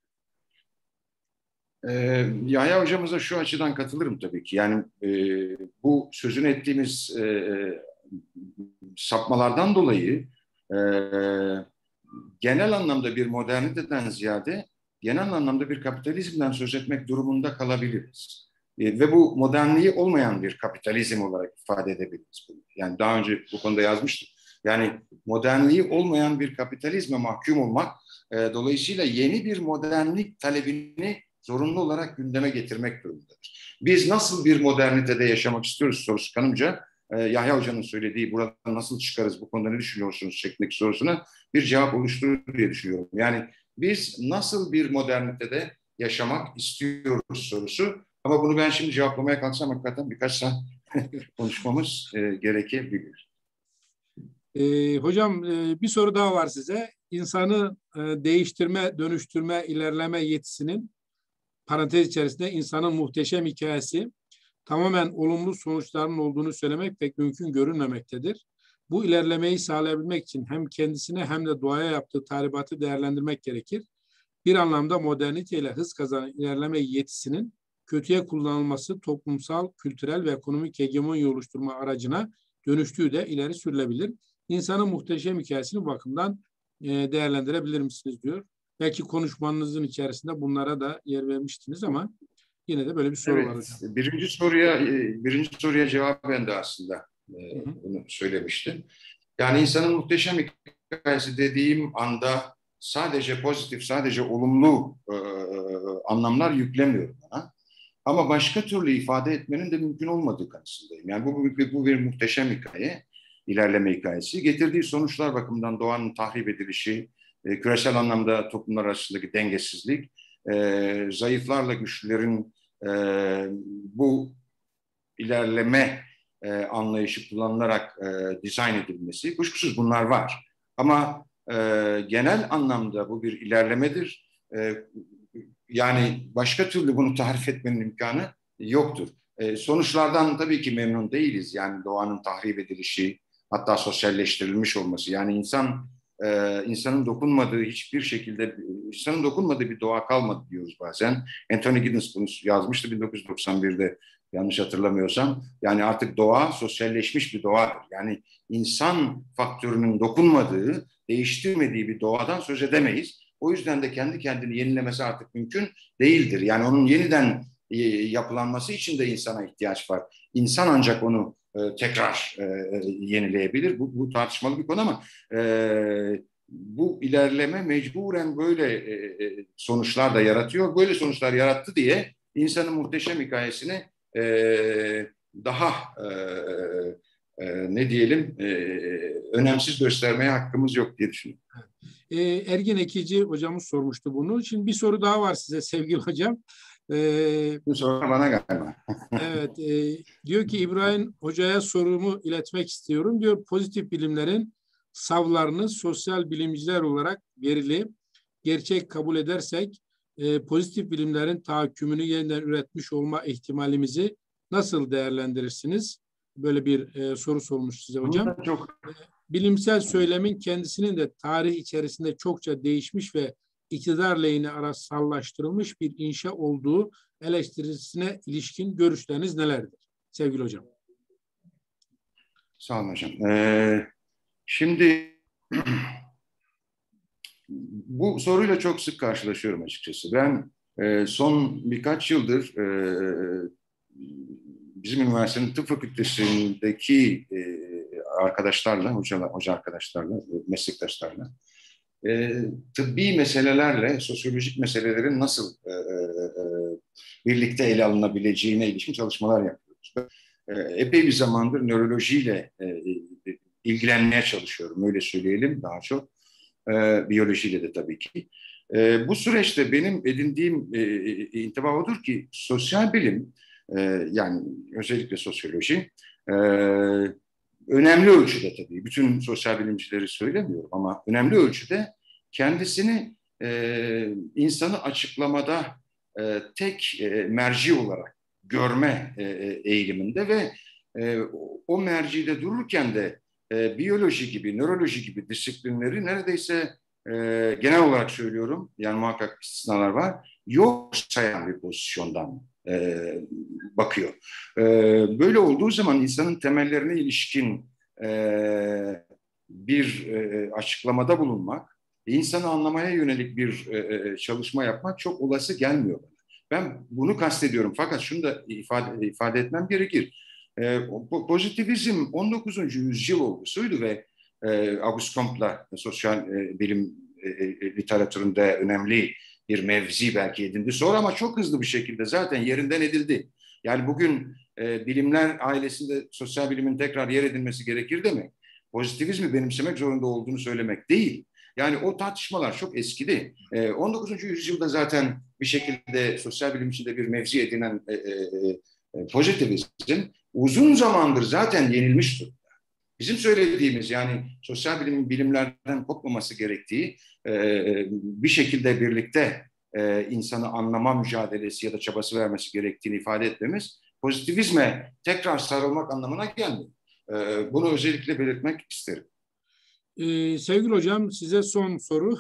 Ee, Yahya hocamıza şu açıdan katılırım tabii ki. Yani e, bu sözünü ettiğimiz e, sapmalardan dolayı e, genel anlamda bir moderniteden ziyade genel anlamda bir kapitalizmden söz etmek durumunda kalabiliriz. E, ve bu modernliği olmayan bir kapitalizm olarak ifade edebiliriz. Yani daha önce bu konuda yazmıştım. Yani modernliği olmayan bir kapitalizme mahkum olmak, e, dolayısıyla yeni bir modernlik talebini zorunlu olarak gündeme getirmek durumundadır. Biz nasıl bir modernitede yaşamak istiyoruz sorusu kanımca e, Yahya Hoca'nın söylediği buradan nasıl çıkarız, bu konuda ne düşünüyorsunuz şeklindeki sorusuna bir cevap oluşturur diye düşünüyorum. Yani biz nasıl bir modernitede yaşamak istiyoruz sorusu, ama bunu ben şimdi cevaplamaya kalksam hakikaten birkaç saat konuşmamız e, gerekebilir. E, hocam e, bir soru daha var size. İnsanı e, değiştirme, dönüştürme, ilerleme yetisinin parantez içerisinde insanın muhteşem hikayesi tamamen olumlu sonuçlarının olduğunu söylemek pek mümkün görünmemektedir. Bu ilerlemeyi sağlayabilmek için hem kendisine hem de doğaya yaptığı tahribatı değerlendirmek gerekir. Bir anlamda moderniteyle hız kazanan ilerleme yetisinin kötüye kullanılması toplumsal, kültürel ve ekonomik hegemonya oluşturma aracına dönüştüğü de ileri sürülebilir. İnsanın muhteşem hikayesini bu bakımdan değerlendirebilir misiniz diyor. Belki konuşmanızın içerisinde bunlara da yer vermiştiniz ama yine de böyle bir soru evet, var hocam. Birinci soruya birinci soruya cevap ben de aslında e, hı hı. bunu söylemiştim. Yani insanın muhteşem hikayesi dediğim anda sadece pozitif, sadece olumlu e, anlamlar yüklemiyorum ona. Ama başka türlü ifade etmenin de mümkün olmadığı kanısındayım. Yani bu, bu, bu bir muhteşem hikaye, ilerleme hikayesi. Getirdiği sonuçlar bakımından doğanın tahrip edilişi, e, küresel anlamda toplumlar arasındaki dengesizlik, e, zayıflarla güçlülerin e, bu ilerleme e, anlayışı kullanılarak e, dizayn edilmesi, kuşkusuz bunlar var. Ama e, genel anlamda bu bir ilerlemedir. E, yani başka türlü bunu tarif etmenin imkanı yoktur. E, sonuçlardan tabii ki memnun değiliz. Yani doğanın tahrip edilişi, hatta sosyalleştirilmiş olması. Yani insan e, insanın dokunmadığı hiçbir şekilde, insanın dokunmadığı bir doğa kalmadı diyoruz bazen. Anthony Giddens bunu yazmıştı bin dokuz yüz doksan birde. Yanlış hatırlamıyorsam. Yani artık doğa sosyalleşmiş bir doğadır. Yani insan faktörünün dokunmadığı, değiştirmediği bir doğadan söz edemeyiz. O yüzden de kendi kendini yenilemesi artık mümkün değildir. Yani onun yeniden e, yapılanması için de insana ihtiyaç var. İnsan ancak onu e, tekrar e, yenileyebilir. Bu, bu tartışmalı bir konu ama e, bu ilerleme mecburen böyle e, sonuçlar da yaratıyor. Böyle sonuçlar yarattı diye insanın muhteşem hikayesini e, daha e, e, ne diyelim e, önemsiz göstermeye hakkımız yok diye düşünüyorum. E, Ergin Ekici hocamız sormuştu bunu. Şimdi bir soru daha var size sevgili hocam. E, Bu soru bana galiba. evet, e, diyor ki İbrahim Hoca'ya sorumu iletmek istiyorum. Diyor pozitif bilimlerin savlarını sosyal bilimciler olarak verili, gerçek kabul edersek e, pozitif bilimlerin tahakkümünü yeniden üretmiş olma ihtimalimizi nasıl değerlendirirsiniz? Böyle bir e, soru sormuş size hocam. Çok... Bilimsel söylemin kendisinin de tarih içerisinde çokça değişmiş ve iktidar lehine arasallaştırılmış bir inşa olduğu eleştirisine ilişkin görüşleriniz nelerdir? Sevgili hocam. Sağ olun hocam. Ee, şimdi bu soruyla çok sık karşılaşıyorum açıkçası. Ben e, son birkaç yıldır e, bizim üniversitenin tıp fakültesindeki e, arkadaşlarla, hoca, hoca arkadaşlarla, meslektaşlarla e, tıbbi meselelerle sosyolojik meselelerin nasıl e, e, birlikte ele alınabileceğine ilişkin çalışmalar yapıyoruz. E, epey bir zamandır nörolojiyle e, ilgilenmeye çalışıyorum, öyle söyleyelim daha çok. E, biyolojiyle de tabii ki. E, bu süreçte benim edindiğim e, intiba odur ki sosyal bilim, e, yani özellikle sosyoloji, e, önemli ölçüde tabii, bütün sosyal bilimcileri söylemiyorum ama önemli ölçüde kendisini e, insanı açıklamada e, tek e, merci olarak görme e, eğiliminde ve e, o mercide dururken de e, biyoloji gibi, nöroloji gibi disiplinleri neredeyse e, genel olarak söylüyorum, yani muhakkak istisnalar var, yok sayan bir pozisyondan e, bakıyor. E, böyle olduğu zaman insanın temellerine ilişkin e, bir e, açıklamada bulunmak, insanı anlamaya yönelik bir e, çalışma yapmak çok olası gelmiyor bana. Ben bunu kastediyorum fakat şunu da ifade, ifade etmem gerekir. E, pozitivizm on dokuzuncu yüzyıl olgusuydu ve e, Auguste Comte'la sosyal e, bilim e, literatüründe önemli bir mevzi belki edindi. Sonra ama çok hızlı bir şekilde zaten yerinden edildi. Yani bugün e, bilimler ailesinde sosyal bilimin tekrar yer edilmesi gerekir demek, pozitivizmi benimsemek zorunda olduğunu söylemek değil. Yani o tartışmalar çok eskidi. E, on dokuzuncu yüzyılda zaten bir şekilde sosyal bilim içinde bir mevzi edinen e, e, e, pozitivizm uzun zamandır zaten yenilmiş durumda. Bizim söylediğimiz, yani sosyal bilimin bilimlerden kopmaması gerektiği, e, bir şekilde birlikte e, insanı anlama mücadelesi ya da çabası vermesi gerektiğini ifade etmemiz pozitivizme tekrar sarılmak anlamına gelmiyor. E, bunu özellikle belirtmek isterim. Ee, sevgili hocam, size son soru.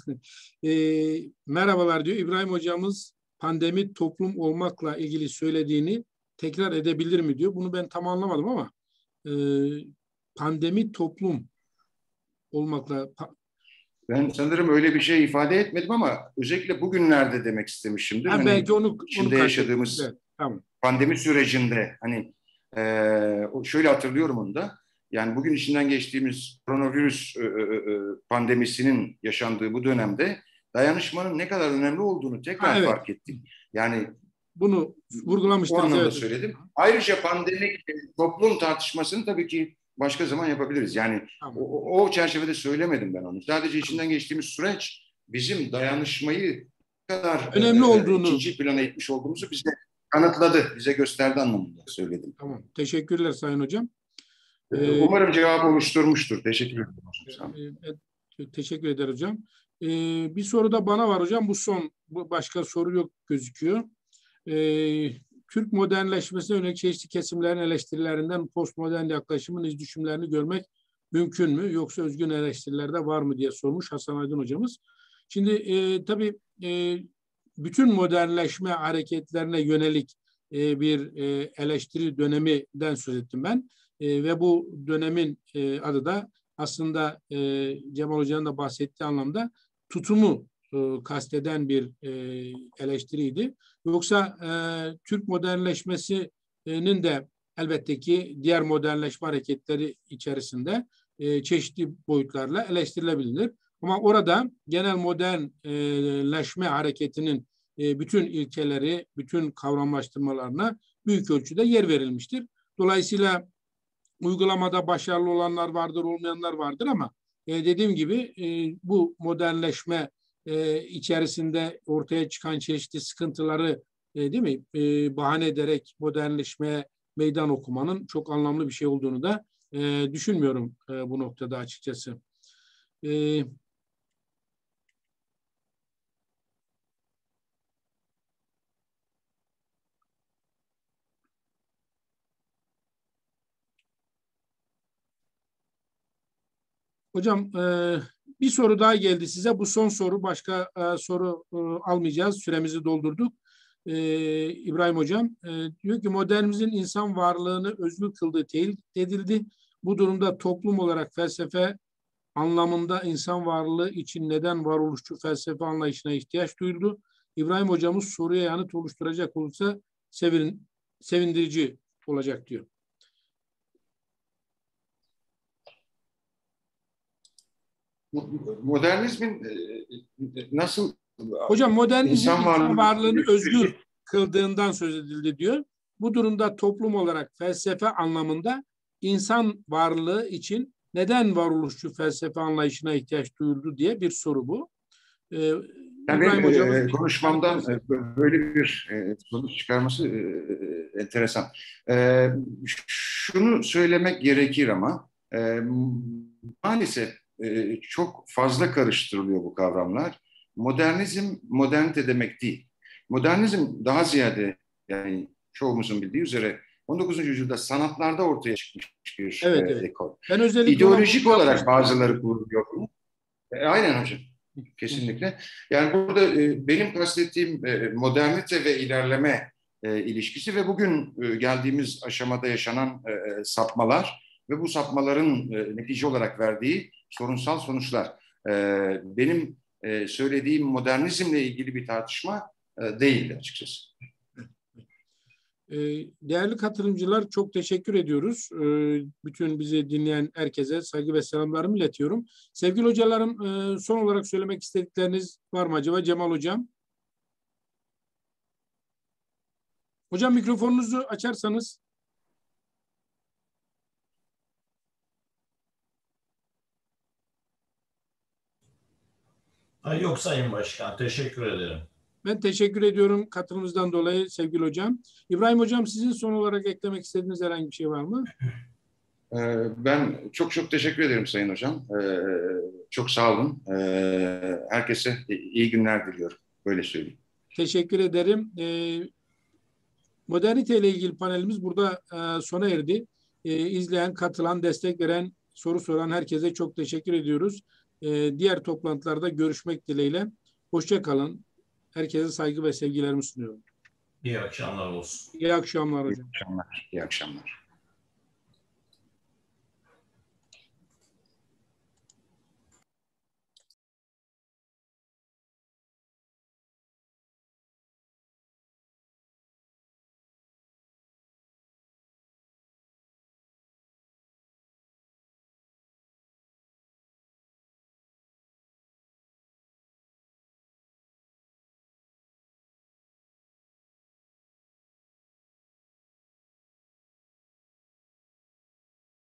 ee, merhabalar diyor. İbrahim hocamız pandemi toplum olmakla ilgili söylediğini tekrar edebilir mi diyor. Bunu ben tam anlamadım ama e, pandemi toplum olmakla... Ben sanırım öyle bir şey ifade etmedim ama özellikle bugünlerde demek istemişimdir. Ha, hani belki onu, içinde onu yaşadığımız evet, tamam. Pandemi sürecinde hani e, şöyle hatırlıyorum onu da. Yani bugün içinden geçtiğimiz koronavirüs e, e, pandemisinin yaşandığı bu dönemde dayanışmanın ne kadar önemli olduğunu tekrar ha, evet. fark ettik. Yani bunu vurgulamıştınız. O anlamda evet. söyledim. Ayrıca pandemik toplum tartışmasını tabii ki başka zaman yapabiliriz. Yani tamam. o, o çerçevede söylemedim ben onu. Sadece içinden geçtiğimiz süreç bizim dayanışmayı ne kadar önemli e, olduğunu, ikinci plana itmiş olduğumuzu bize kanıtladı, bize gösterdi anlamında söyledim. Tamam. Teşekkürler Sayın Hocam. Umarım cevabı oluşturmuştur. Teşekkür ederim. Çok teşekkür ederim hocam. Ee, bir soru da bana var hocam. Bu son. Bu başka soru yok gözüküyor. Ee, Türk modernleşmesine yönelik çeşitli kesimlerin eleştirilerinden postmodern yaklaşımın iz düşümlerini görmek mümkün mü? Yoksa özgün eleştirilerde var mı diye sormuş Hasan Aydın hocamız. Şimdi e, tabii e, bütün modernleşme hareketlerine yönelik e, bir e, eleştiri döneminden söz ettim ben. E, ve bu dönemin e, adı da aslında e, Cemal Hoca'nın da bahsettiği anlamda tutumu e, kasteden bir e, eleştiriydi. Yoksa e, Türk modernleşmesinin de elbette ki diğer modernleşme hareketleri içerisinde e, çeşitli boyutlarla eleştirilebilir. Ama orada genel modernleşme hareketinin e, bütün ilkeleri, bütün kavramlaştırmalarına büyük ölçüde yer verilmiştir. Dolayısıyla uygulamada başarılı olanlar vardır, olmayanlar vardır ama e, dediğim gibi e, bu modernleşme e, içerisinde ortaya çıkan çeşitli sıkıntıları e, değil mi e, bahane ederek modernleşmeye meydan okumanın çok anlamlı bir şey olduğunu da e, düşünmüyorum e, bu noktada açıkçası. E, Hocam e, bir soru daha geldi size. Bu son soru. Başka e, soru e, almayacağız. Süremizi doldurduk. E, İbrahim Hocam e, diyor ki modernizmin insan varlığını özgür kıldığı teyit edildi. Bu durumda toplum olarak felsefe anlamında insan varlığı için neden varoluşçu felsefe anlayışına ihtiyaç duyuldu? İbrahim Hocamız soruya yanıt oluşturacak olursa sevin, sevindirici olacak diyor. Modernizmin nasıl Hocam modernizmin insan, insan varlığını, varlığını özgür kıldığından söz edildi diyor. Bu durumda toplum olarak felsefe anlamında insan varlığı için neden varoluşçu felsefe anlayışına ihtiyaç duyuldu diye bir soru bu. Ee, yani İbrahim Hocamız e, konuşmamdan e, böyle bir e, sonuç çıkarması e, enteresan. E, şunu söylemek gerekir ama e, maalesef e, çok fazla karıştırılıyor bu kavramlar. Modernizm, modernite demek değil. Modernizm daha ziyade, yani çoğumuzun bildiği üzere on dokuzuncu yüzyılda sanatlarda ortaya çıkmış bir evet, e, evet. ekol. Ben özellikle İdeolojik olarak bazıları kullanıyor bunu. E, aynen hocam. Kesinlikle. Yani burada e, benim kastettiğim e, modernite ve ilerleme e, ilişkisi ve bugün e, geldiğimiz aşamada yaşanan e, sapmalar ve bu sapmaların e, netice olarak verdiği sorunsal sonuçlar. E, benim e, söylediğim modernizmle ilgili bir tartışma e, değildi açıkçası. Değerli katılımcılar, çok teşekkür ediyoruz. Bütün bizi dinleyen herkese saygı ve selamlarımı iletiyorum. Sevgili hocalarım, son olarak söylemek istedikleriniz var mı acaba? Cemal Hocam. Hocam mikrofonunuzu açarsanız. Yok Sayın Başkan, teşekkür ederim. Ben teşekkür ediyorum katılımınızdan dolayı sevgili hocam. İbrahim Hocam, sizin son olarak eklemek istediğiniz herhangi bir şey var mı? Ben çok çok teşekkür ederim Sayın Hocam. Çok sağ olun. Herkese iyi günler diliyorum. Böyle söyleyeyim. Teşekkür ederim. Modernite ile ilgili panelimiz burada sona erdi. İzleyen, katılan, destek veren, soru soran herkese çok teşekkür ediyoruz. Diğer toplantılarda görüşmek dileğiyle. Hoşça kalın. Herkese saygı ve sevgilerimi sunuyorum. İyi akşamlar olsun. İyi akşamlar hocam. İyi akşamlar. İyi akşamlar.